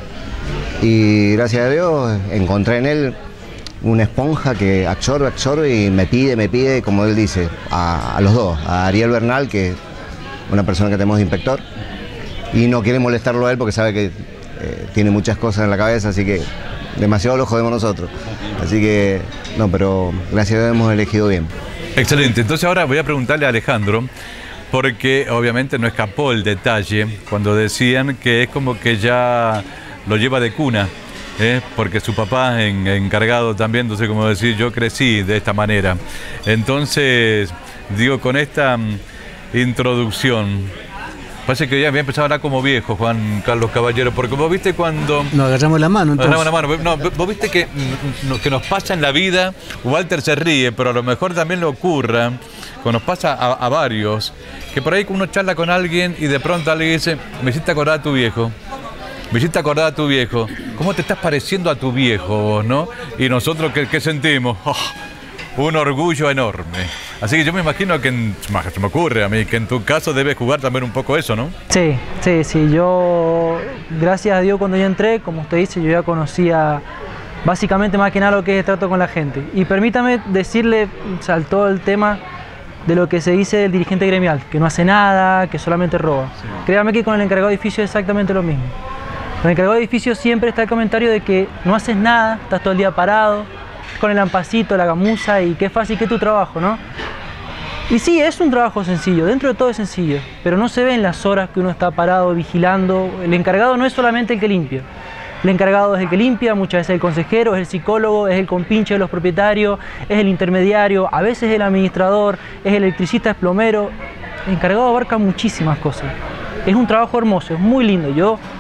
Y gracias a Dios encontré en él una esponja que absorbe, absorbe y me pide, me pide, como él dice, a, a los dos, a Ariel Bernal, que es una persona que tenemos de inspector, y no quiere molestarlo a él porque sabe que eh, tiene muchas cosas en la cabeza, así que demasiado lo jodemos nosotros. Así que, no, pero gracias a Dios hemos elegido bien. Excelente. Entonces ahora voy a preguntarle a Alejandro, porque obviamente no escapó el detalle cuando decían que es como que ya lo lleva de cuna, ¿eh? Porque su papá en, encargado también, entonces como decir, yo crecí de esta manera. Entonces, digo, con esta um, introducción, parece que ya había empezado a hablar como viejo, Juan Carlos Caballero, porque vos viste cuando... Nos agarramos la mano, entonces. Nos agarramos la mano. No, vos viste que, que nos pasa en la vida, Walter se ríe, pero a lo mejor también le ocurra, cuando nos pasa a, a varios, que por ahí uno charla con alguien y de pronto alguien dice, me hiciste acordar a tu viejo. Me hiciste acordar a tu viejo. ¿Cómo te estás pareciendo a tu viejo vos, no? Y nosotros, ¿qué, qué sentimos? Oh, un orgullo enorme. Así que yo me imagino que, en, se me ocurre a mí, que en tu caso debes jugar también un poco eso, ¿no? Sí, sí, sí. Yo, gracias a Dios, cuando yo entré, como usted dice, yo ya conocía básicamente más que nada lo que es el trato con la gente. Y permítame decirle, saltó el tema de lo que se dice del dirigente gremial, que no hace nada, que solamente roba. Sí. Créame que con el encargado de edificio es exactamente lo mismo. Con el encargado de edificio siempre está el comentario de que no haces nada, estás todo el día parado, con el ampacito, la gamuza y qué fácil que es tu trabajo, ¿no? Y sí, es un trabajo sencillo, dentro de todo es sencillo, pero no se ve en las horas que uno está parado, vigilando. El encargado no es solamente el que limpia. El encargado es el que limpia, muchas veces el consejero, es el psicólogo, es el compinche de los propietarios, es el intermediario, a veces es el administrador, es el electricista, es plomero. El encargado abarca muchísimas cosas. Es un trabajo hermoso, es muy lindo. Yo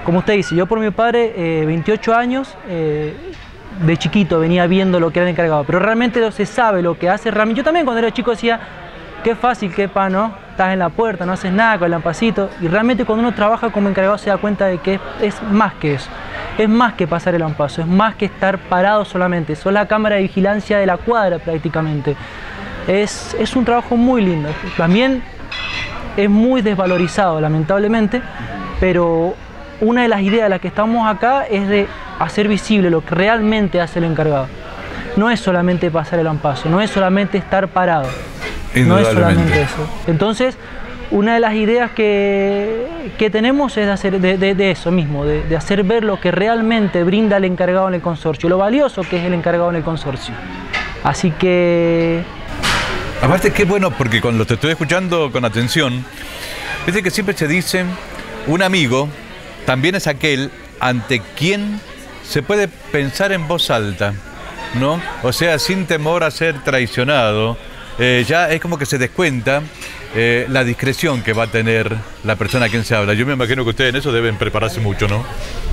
como usted dice, yo por mi padre, eh, veintiocho años, eh, de chiquito venía viendo lo que era el encargado, pero realmente no se sabe lo que hace realmente. Yo también cuando era chico decía, qué fácil, qué pa, ¿no? Estás en la puerta, no haces nada con el lampacito, y realmente cuando uno trabaja como encargado se da cuenta de que es, es más que eso, es más que pasar el lampazo, es más que estar parado solamente, sos la cámara de vigilancia de la cuadra prácticamente. Es, es un trabajo muy lindo, también es muy desvalorizado lamentablemente, pero una de las ideas de las que estamos acá es de hacer visible lo que realmente hace el encargado. No es solamente pasar el lampazo, no es solamente estar parado. No es solamente eso. Entonces, una de las ideas que, que tenemos es de, hacer, de, de, de eso mismo, de, de hacer ver lo que realmente brinda el encargado en el consorcio, lo valioso que es el encargado en el consorcio. Así que... Aparte, qué bueno, porque cuando te estoy escuchando con atención, es que siempre se dice, un amigo también es aquel ante quien se puede pensar en voz alta, ¿no? O sea, sin temor a ser traicionado. Eh, ya es como que se descuenta eh, la discreción que va a tener la persona a quien se habla. Yo me imagino que ustedes en eso deben prepararse mucho, ¿no?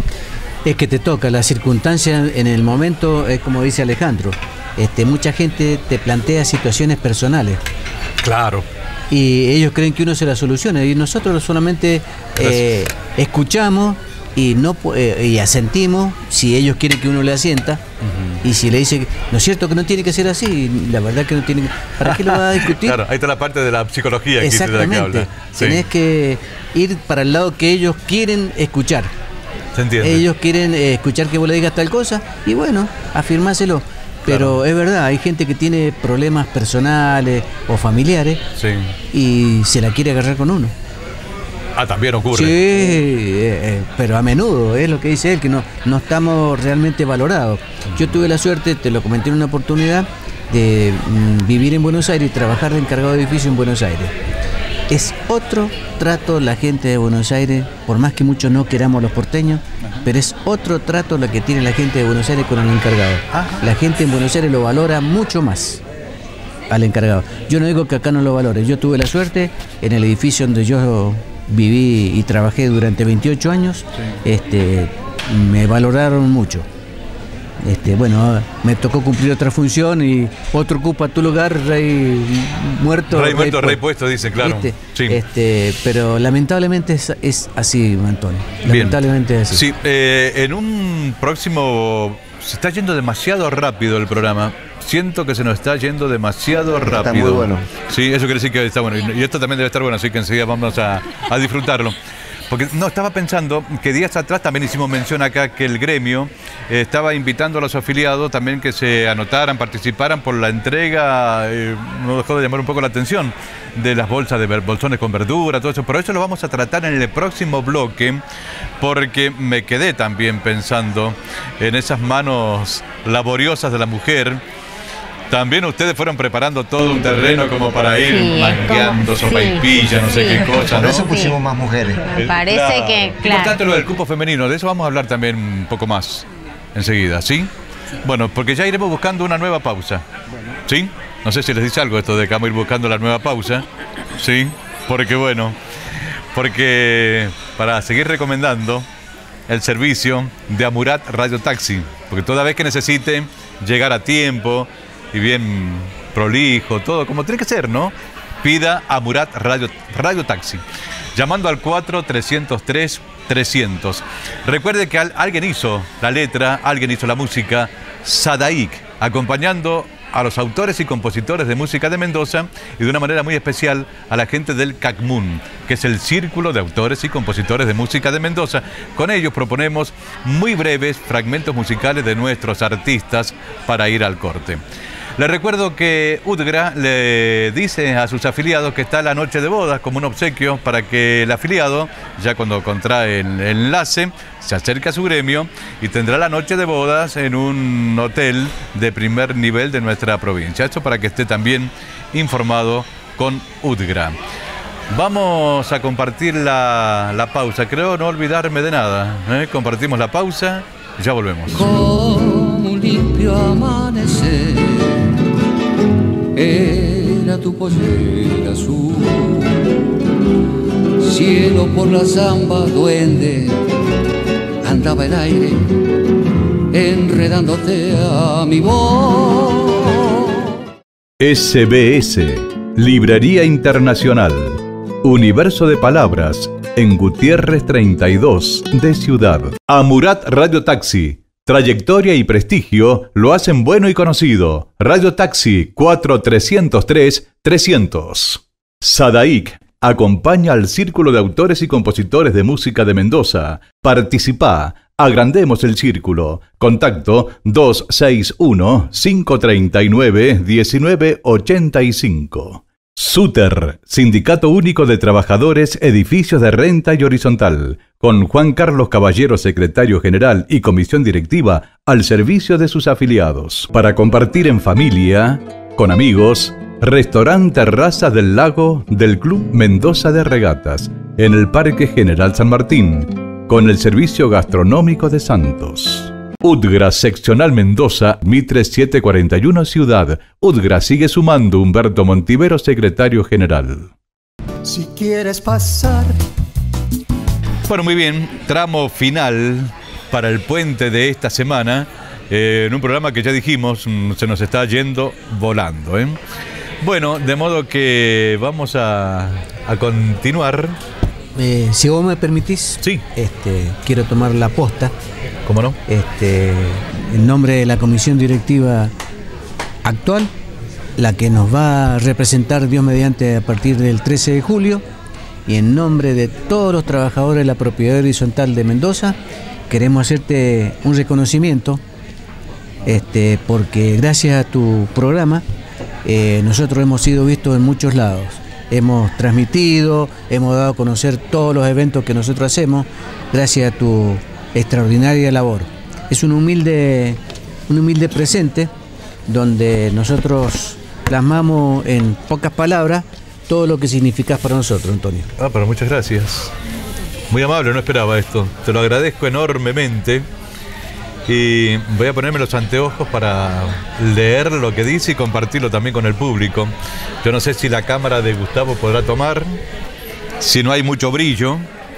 Es que te toca, la circunstancia en el momento, es como dice Alejandro, este, mucha gente te plantea situaciones personales. Claro. Y ellos creen que uno se la soluciona, y nosotros solamente eh, escuchamos y no eh, y asentimos si ellos quieren que uno le asienta. Uh-huh. Y si le dice, ¿no es cierto que no tiene que ser así? La verdad que no tiene que... ¿Para qué lo va a discutir? Claro, ahí está la parte de la psicología que exactamente, que habla. Sí. Tenés que ir para el lado que ellos quieren escuchar. Se entiende. Ellos quieren eh, escuchar que vos le digas tal cosa, y bueno, afirmáselo. Pero claro, es verdad, hay gente que tiene problemas personales o familiares, sí, y se la quiere agarrar con uno. Ah, también ocurre. Sí, eh, eh, pero a menudo, es lo que dice él, que no, no estamos realmente valorados. Yo tuve la suerte, te lo comenté en una oportunidad, de mm, vivir en Buenos Aires y trabajar de encargado de edificio en Buenos Aires. Es otro trato la gente de Buenos Aires, por más que muchos no queramos los porteños, ajá, pero es otro trato la que tiene la gente de Buenos Aires con el encargado. Ajá. La gente en Buenos Aires lo valora mucho más al encargado. Yo no digo que acá no lo valore, yo tuve la suerte en el edificio donde yo viví y trabajé durante veintiocho años, sí, este, me valoraron mucho. Este, bueno, me tocó cumplir otra función y otro ocupa tu lugar, rey muerto. Rey, rey muerto, pu rey puesto, dice, claro. ¿Viste? Sí. Este, pero lamentablemente es, es así, Antonio. Lamentablemente bien, es así. Sí, eh, en un próximo... Se está yendo demasiado rápido el programa. Siento que se nos está yendo demasiado rápido. Está muy bueno. Sí, eso quiere decir que está bueno. Y esto también debe estar bueno, así que enseguida vamos a, a disfrutarlo. Porque no, estaba pensando que días atrás también hicimos mención acá que el gremio eh, estaba invitando a los afiliados también que se anotaran, participaran por la entrega, eh, no dejó de llamar un poco la atención, de las bolsas de bolsones con verdura, todo eso. Pero eso lo vamos a tratar en el próximo bloque, porque me quedé también pensando en esas manos laboriosas de la mujer. También ustedes fueron preparando todo un terreno como para ir sí, mangueando, sopaipilla, sí, no sé sí, qué cosa, ¿no? Por eso pusimos más mujeres. Me parece claro, que, claro. Importante lo del cupo femenino, de eso vamos a hablar también un poco más enseguida, ¿sí? Sí. Bueno, porque ya iremos buscando una nueva pausa, ¿sí? No sé si les dice algo esto de que vamos a ir buscando la nueva pausa, ¿sí? Porque bueno, porque para seguir recomendando el servicio de Amurat Radio Taxi, porque toda vez que necesite llegar a tiempo y bien prolijo, todo como tiene que ser, ¿no? Pida a Amurat Radio, Radio Taxi, llamando al cuatro trescientos tres trescientos. Recuerde que al, alguien hizo la letra, alguien hizo la música, Sadaik, acompañando a los autores y compositores de música de Mendoza y de una manera muy especial a la gente del CACMUN, que es el Círculo de Autores y Compositores de Música de Mendoza. Con ellos proponemos muy breves fragmentos musicales de nuestros artistas para ir al corte. Les recuerdo que UDGRA le dice a sus afiliados que está la noche de bodas como un obsequio para que el afiliado, ya cuando contrae el enlace, se acerque a su gremio y tendrá la noche de bodas en un hotel de primer nivel de nuestra provincia. Esto para que esté también informado con UDGRA. Vamos a compartir la, la pausa, creo no olvidarme de nada, ¿eh? Compartimos la pausa y ya volvemos. Como un limpio amanecer era tu pollera azul, cielo por la zamba duende, cantaba el aire, enredándote a mi voz. S B S, Librería Internacional, Universo de Palabras, en Gutiérrez treinta y dos de Ciudad. Amurat Radio Taxi, trayectoria y prestigio lo hacen bueno y conocido. Radio Taxi cuatro tres cero tres trescientos. Sadaic acompaña al Círculo de Autores y Compositores de Música de Mendoza. Participá, agrandemos el círculo. Contacto dos seis uno, cinco tres nueve, uno nueve ocho cinco. SUTER, Sindicato Único de Trabajadores, Edificios de Renta y Horizontal, con Juan Carlos Caballero, secretario general y comisión directiva, al servicio de sus afiliados. Para compartir en familia, con amigos, Restaurante Terraza del Lago del Club Mendoza de Regatas, en el Parque General San Martín, con el servicio gastronómico de Santos. UDGRA Seccional Mendoza, Mitre setecientos cuarenta y uno Ciudad. UDGRA sigue sumando. Humberto Montivero, secretario general. Si quieres pasar. Bueno, muy bien. Tramo final para el puente de esta semana. Eh, en un programa que ya dijimos, se nos está yendo volando, ¿eh? Bueno, de modo que vamos a, a continuar. Eh, si vos me permitís, sí. este, quiero tomar la posta. ¿Cómo no? Este, en nombre de la comisión directiva actual, la que nos va a representar Dios mediante a partir del trece de julio, y en nombre de todos los trabajadores de la propiedad horizontal de Mendoza, queremos hacerte un reconocimiento, este, porque gracias a tu programa eh, nosotros hemos sido vistos en muchos lados. Hemos transmitido, hemos dado a conocer todos los eventos que nosotros hacemos, gracias a tu extraordinaria labor. Es un humilde, un humilde presente donde nosotros plasmamos en pocas palabras todo lo que significas para nosotros, Antonio. Ah, pero muchas gracias. Muy amable, no esperaba esto. Te lo agradezco enormemente. Y voy a ponerme los anteojos para leer lo que dice y compartirlo también con el público. Yo no sé si la cámara de Gustavo podrá tomar, si no hay mucho brillo.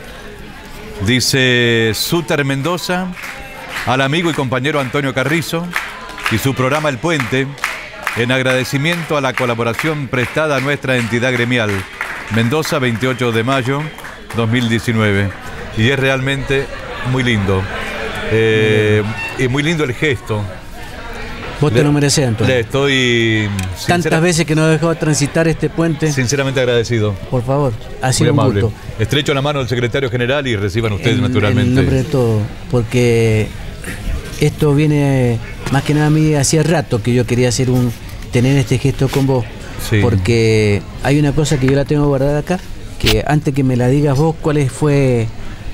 Dice SUTER Mendoza, al amigo y compañero Antonio Carrizo y su programa El Puente, en agradecimiento a la colaboración prestada a nuestra entidad gremial. Mendoza, veintiocho de mayo dos mil diecinueve. Y es realmente muy lindo. Eh, y muy lindo el gesto. Vos te le, lo mereces, Antonio. Le estoy... Tantas veces que nos dejó transitar este puente. Sinceramente agradecido. Por favor, ha sido un gusto. Estrecho la mano del secretario general y reciban ustedes en, naturalmente. En nombre de todo, porque esto viene, más que nada a mí, hacía rato que yo quería hacer un tener este gesto con vos. Sí. Porque hay una cosa que yo la tengo guardada acá, que antes que me la digas vos, ¿cuál fue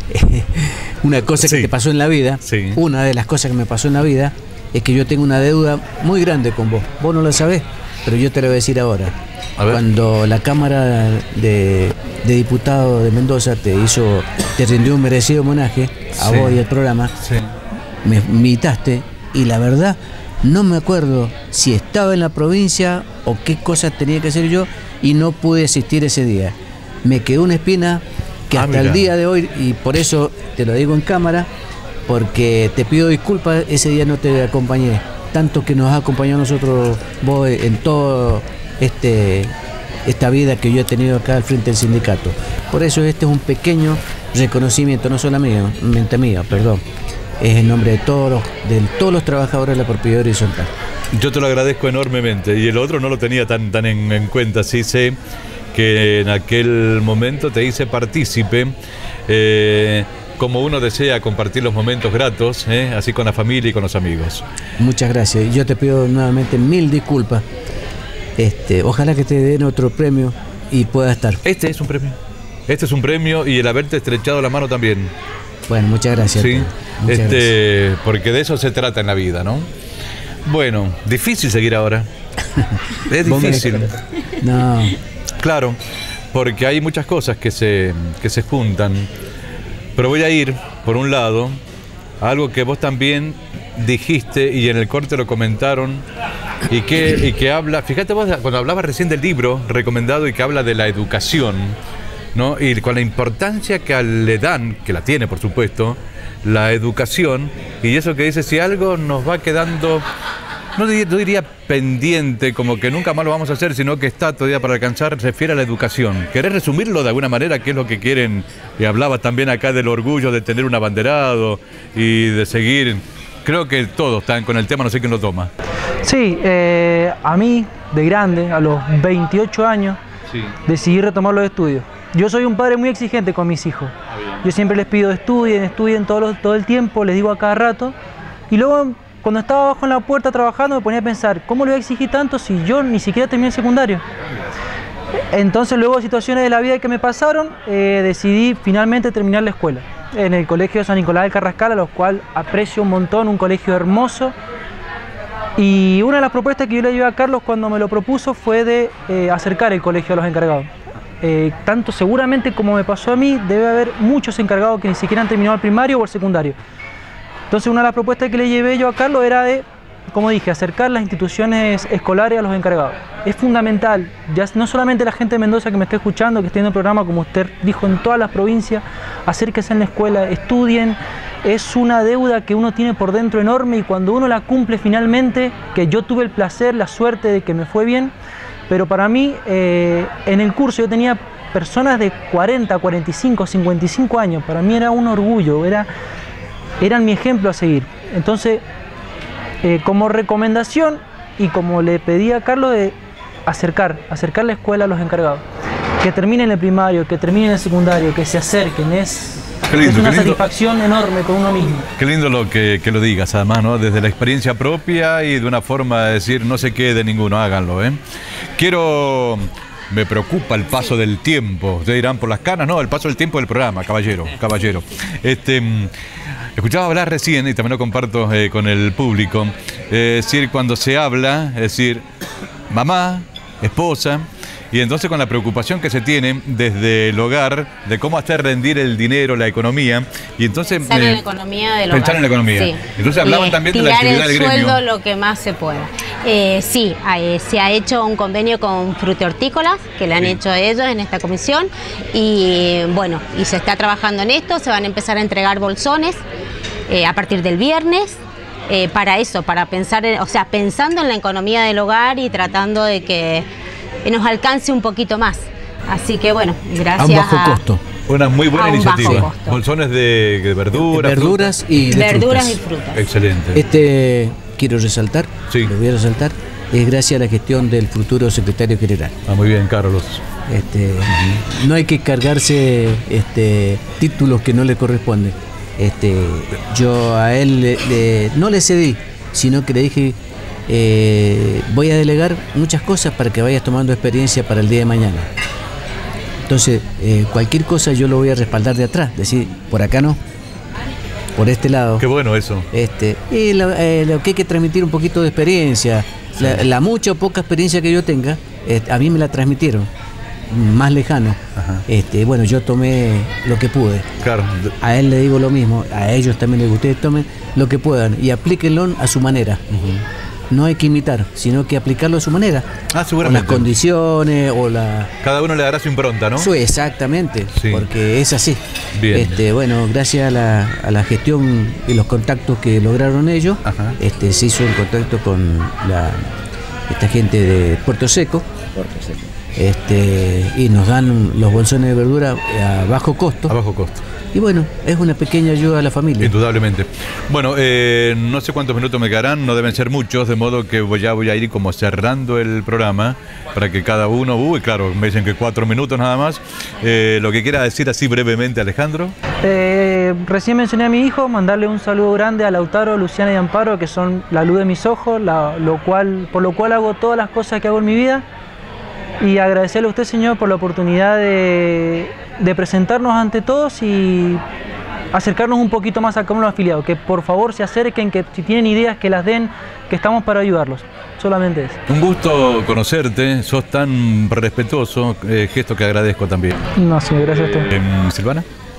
una cosa que sí. te pasó en la vida? Sí. Una de las cosas que me pasó en la vida es que yo tengo una deuda muy grande con vos. Vos no lo sabés, pero yo te lo voy a decir ahora. A ver. Cuando la Cámara de, de Diputados de Mendoza te hizo, te rindió un merecido homenaje a sí. vos y al programa, sí. me invitaste y la verdad no me acuerdo si estaba en la provincia o qué cosas tenía que hacer yo y no pude asistir ese día. Me quedó una espina que ah, hasta mira. el día de hoy, y por eso te lo digo en cámara, porque te pido disculpas, ese día no te acompañé, tanto que nos ha acompañado a nosotros vos en todo este esta vida que yo he tenido acá al frente del sindicato. Por eso este es un pequeño reconocimiento, no solamente mío, perdón, es en nombre de todos los, de todos los trabajadores de la propiedad horizontal. Yo te lo agradezco enormemente, y el otro no lo tenía tan, tan en, en cuenta, sí sé que en aquel momento te hice partícipe, eh, como uno desea compartir los momentos gratos, ¿eh? así con la familia y con los amigos. Muchas gracias. Yo te pido nuevamente mil disculpas. Este, ojalá que te den otro premio y pueda estar. Este es un premio. Este es un premio y el haberte estrechado la mano también. Bueno, muchas gracias. Sí, muchas este, gracias. Porque de eso se trata en la vida, ¿no? Bueno, difícil seguir ahora. Es difícil. No. Claro, porque hay muchas cosas que se, que se juntan. Pero voy a ir, por un lado, a algo que vos también dijiste y en el corte lo comentaron y que, y que habla, fíjate vos, cuando hablabas recién del libro recomendado y que habla de la educación, ¿no? Y con la importancia que le dan, que la tiene por supuesto, la educación, y eso que dice, si algo nos va quedando, no diría, no diría pendiente, como que nunca más lo vamos a hacer, sino que está todavía para alcanzar, se refiere a la educación. ¿Querés resumirlo de alguna manera? ¿Qué es lo que quieren? Y hablabas también acá del orgullo de tener un abanderado y de seguir. Creo que todos están con el tema, no sé quién lo toma. Sí, eh, a mí, de grande, a los veintiocho años, sí, decidí retomar los estudios. Yo soy un padre muy exigente con mis hijos. Yo siempre les pido estudien, estudien todo, lo, todo el tiempo, les digo a cada rato. Y luego, cuando estaba abajo en la puerta trabajando, me ponía a pensar, ¿cómo le voy a exigir tanto si yo ni siquiera terminé el secundario? Entonces, luego de situaciones de la vida que me pasaron, eh, decidí finalmente terminar la escuela en el Colegio San Nicolás del Carrascal, a lo cual aprecio un montón, un colegio hermoso. Y una de las propuestas que yo le llevé a Carlos cuando me lo propuso fue de eh, acercar el colegio a los encargados. Eh, tanto seguramente como me pasó a mí, debe haber muchos encargados que ni siquiera han terminado el primario o el secundario. Entonces una de las propuestas que le llevé yo a Carlos era de, como dije, acercar las instituciones escolares a los encargados. Es fundamental, ya no solamente la gente de Mendoza que me está escuchando, que esté en el programa, como usted dijo, en todas las provincias, acérquense en la escuela, estudien. Es una deuda que uno tiene por dentro enorme y cuando uno la cumple finalmente, que yo tuve el placer, la suerte de que me fue bien, pero para mí eh, en el curso yo tenía personas de cuarenta, cuarenta y cinco, cincuenta y cinco años, para mí era un orgullo, era, eran mi ejemplo a seguir. Entonces, eh, como recomendación y como le pedí a Carlos de acercar, acercar la escuela a los encargados, que terminen el primario, que terminen el secundario, que se acerquen, es... Qué lindo, es una qué lindo. satisfacción enorme con uno mismo. Qué lindo lo que, que lo digas, además, ¿no? Desde la experiencia propia y de una forma de decir, no se quede ninguno, háganlo, ¿eh? Quiero... Me preocupa el paso del tiempo. Ustedes dirán por las canas, no, el paso del tiempo del programa, caballero, caballero. Este, escuchaba hablar recién, y también lo comparto eh, con el público, eh, es decir, cuando se habla, es decir, mamá, esposa... Y entonces con la preocupación que se tiene desde el hogar de cómo hacer rendir el dinero, la economía, y entonces... Pensar eh, en la economía del hogar. Pensar en la economía. Sí. Entonces hablaban y también de la actividad del gremio. Tirar el sueldo lo que más se pueda. Eh, sí, eh, se ha hecho un convenio con Frutihortícolas, que le han sí. hecho ellos en esta comisión, y bueno, y se está trabajando en esto, se van a empezar a entregar bolsones eh, a partir del viernes. Eh, para eso, para pensar, en, o sea, pensando en la economía del hogar y tratando de que nos alcance un poquito más. Así que bueno, gracias a un bajo a, costo. Una muy buena un iniciativa. Bolsones de, de verduras. De verduras frutas. y de verduras frutas. y frutas. Excelente. Este, quiero resaltar, sí. lo voy a resaltar, es gracias a la gestión del futuro secretario general. Ah, muy bien, Carlos. Este, uh-huh. No hay que cargarse este, títulos que no le corresponden. Este, yo a él le, le, no le cedí, sino que le dije, eh, voy a delegar muchas cosas para que vayas tomando experiencia para el día de mañana. Entonces, eh, cualquier cosa yo lo voy a respaldar de atrás, decir, por acá no, por este lado. Qué bueno eso. Este, y lo, eh, lo que hay que transmitir un poquito de experiencia, sí. la, la mucha o poca experiencia que yo tenga, eh, a mí me la transmitieron. Más lejano. Este, bueno, yo tomé lo que pude. Claro. A él le digo lo mismo, a ellos también les gusta, ustedes tomen lo que puedan y aplíquenlo a su manera. Uh-huh. No hay que imitar, sino que aplicarlo a su manera. Ah, seguramente. O las condiciones o la... Cada uno le dará su impronta, ¿no? Sí, exactamente, sí. Porque es así. Bien. Este, bueno, gracias a la, a la gestión y los contactos que lograron ellos, Ajá. este, se hizo un contacto con la, esta gente de Puerto Seco. Puerto Seco. Este, y nos dan los bolsones de verdura a bajo costo. A bajo costo. Y bueno, es una pequeña ayuda a la familia. Indudablemente. Bueno, eh, no sé cuántos minutos me quedarán, no deben ser muchos, de modo que voy, ya voy a ir como cerrando el programa para que cada uno, uy, claro, me dicen que cuatro minutos nada más. Eh, lo que quiera decir así brevemente, Alejandro. Eh, recién mencioné a mi hijo, mandarle un saludo grande a Lautaro, Luciana y Amparo, que son la luz de mis ojos, la, lo cual, por lo cual hago todas las cosas que hago en mi vida. Y agradecerle a usted, señor, por la oportunidad de, de presentarnos ante todos y acercarnos un poquito más a cada uno de los afiliados. Que por favor se acerquen, que si tienen ideas que las den, que estamos para ayudarlos. Solamente eso. Un gusto conocerte, sos tan respetuoso, eh, gesto que agradezco también. No, señor, gracias a usted. Eh, Silvana.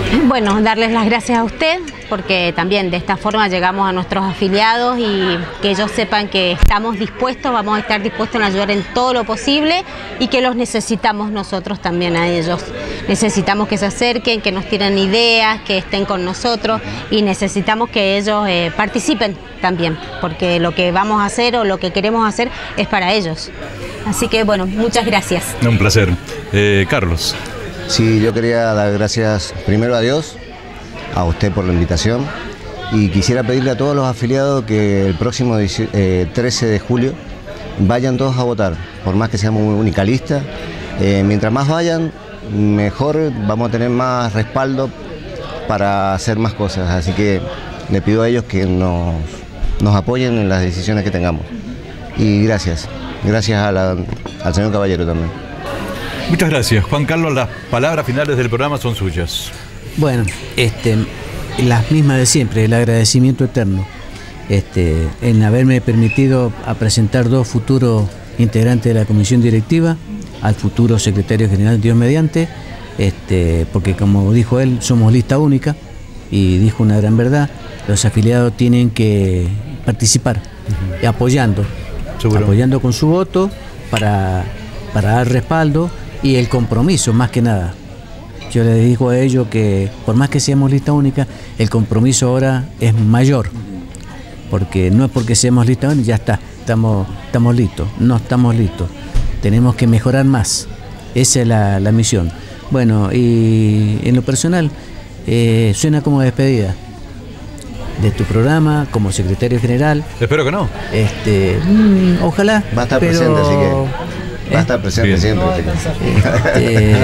Bueno, darles las gracias a usted, porque también de esta forma llegamos a nuestros afiliados y que ellos sepan que estamos dispuestos, vamos a estar dispuestos a ayudar en todo lo posible y que los necesitamos nosotros también a ellos. Necesitamos que se acerquen, que nos tiren ideas, que estén con nosotros y necesitamos que ellos eh, participen también, porque lo que vamos a hacer o lo que queremos hacer es para ellos. Así que bueno, muchas gracias. Un placer. Eh, Carlos. Sí, yo quería dar gracias primero a Dios, a usted por la invitación, y quisiera pedirle a todos los afiliados que el próximo trece de julio vayan todos a votar, por más que seamos unicalistas. Eh, mientras más vayan, mejor, vamos a tener más respaldo para hacer más cosas, así que le pido a ellos que nos, nos apoyen en las decisiones que tengamos. Y gracias, gracias a la, al señor Caballero también. Muchas gracias. Juan Carlos, las palabras finales del programa son suyas. Bueno, este, las mismas de siempre, el agradecimiento eterno este, en haberme permitido a presentar dos futuros integrantes de la comisión directiva, al futuro secretario general, Dios mediante, este, porque como dijo él, somos lista única y dijo una gran verdad, los afiliados tienen que participar, uh-huh. apoyando, ¿Seguro? apoyando con su voto para, para dar respaldo y el compromiso más que nada. Yo les digo a ellos que por más que seamos lista única, el compromiso ahora es mayor, porque no es porque seamos lista única, ya está, estamos, estamos listos, no estamos listos, tenemos que mejorar más, esa es la, la misión. Bueno, y en lo personal, eh, suena como despedida de tu programa como secretario general. Espero que no. Este, mmm, ojalá. Va a estar pero... presente, así que... Va a estar presente Bien. siempre. Este,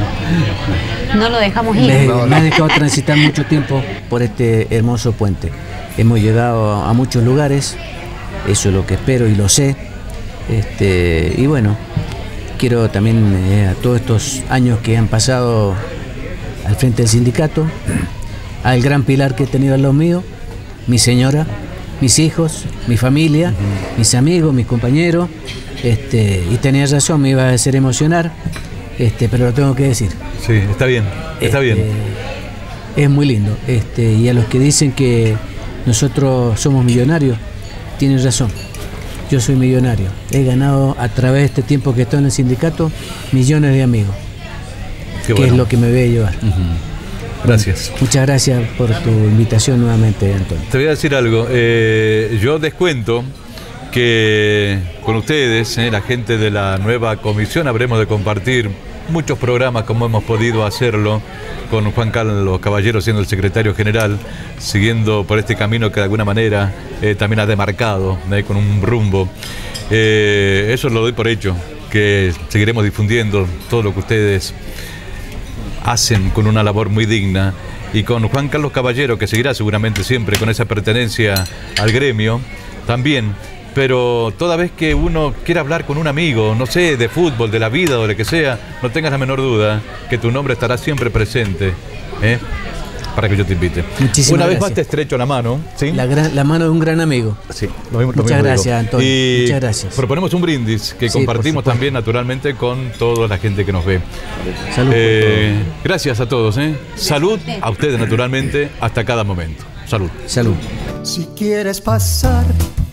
no lo dejamos ir. Me, no, no. me ha dejado transitar mucho tiempo por este hermoso puente. Hemos llegado a muchos lugares, eso es lo que espero y lo sé. Este, y bueno, quiero también eh, a todos estos años que han pasado al frente del sindicato, al gran pilar que he tenido al lado mío, mi señora, mis hijos, mi familia, uh-huh. mis amigos, mis compañeros. Este, y tenías razón, me iba a hacer emocionar, este, pero lo tengo que decir. Sí, está bien, está este, bien. Es muy lindo. Este, y a los que dicen que nosotros somos millonarios, tienen razón. Yo soy millonario. He ganado a través de este tiempo que estoy en el sindicato millones de amigos. Qué bueno. Que es lo que me voy a llevar. Uh-huh. Gracias. Bueno, muchas gracias por tu invitación nuevamente, Antonio. Te voy a decir algo. Eh, yo descuento que con ustedes, eh, la gente de la nueva comisión, habremos de compartir muchos programas como hemos podido hacerlo con Juan Carlos Caballero siendo el secretario general, siguiendo por este camino que de alguna manera eh, también ha demarcado eh, con un rumbo. Eh, eso lo doy por hecho, que seguiremos difundiendo todo lo que ustedes hacen con una labor muy digna, y con Juan Carlos Caballero, que seguirá seguramente siempre con esa pertenencia al gremio, también. Pero toda vez que uno quiera hablar con un amigo, no sé, de fútbol, de la vida o de lo que sea, no tengas la menor duda que tu nombre estará siempre presente, ¿eh? para que yo te invite. Muchísimas Una vez gracias. más te estrecho la mano. ¿Sí? La, gran, la mano de un gran amigo. Sí, lo mismo, lo Muchas mismo gracias, digo. Antonio. Y Muchas gracias. proponemos un brindis que Sí, compartimos también naturalmente con toda la gente que nos ve. Salud. Eh, gracias a todos. ¿eh? Salud a ustedes naturalmente hasta cada momento. Salud. Salud. Si quieres pasar,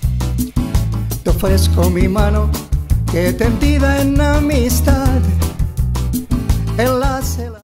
te ofrezco mi mano que tendida en amistad enlace la...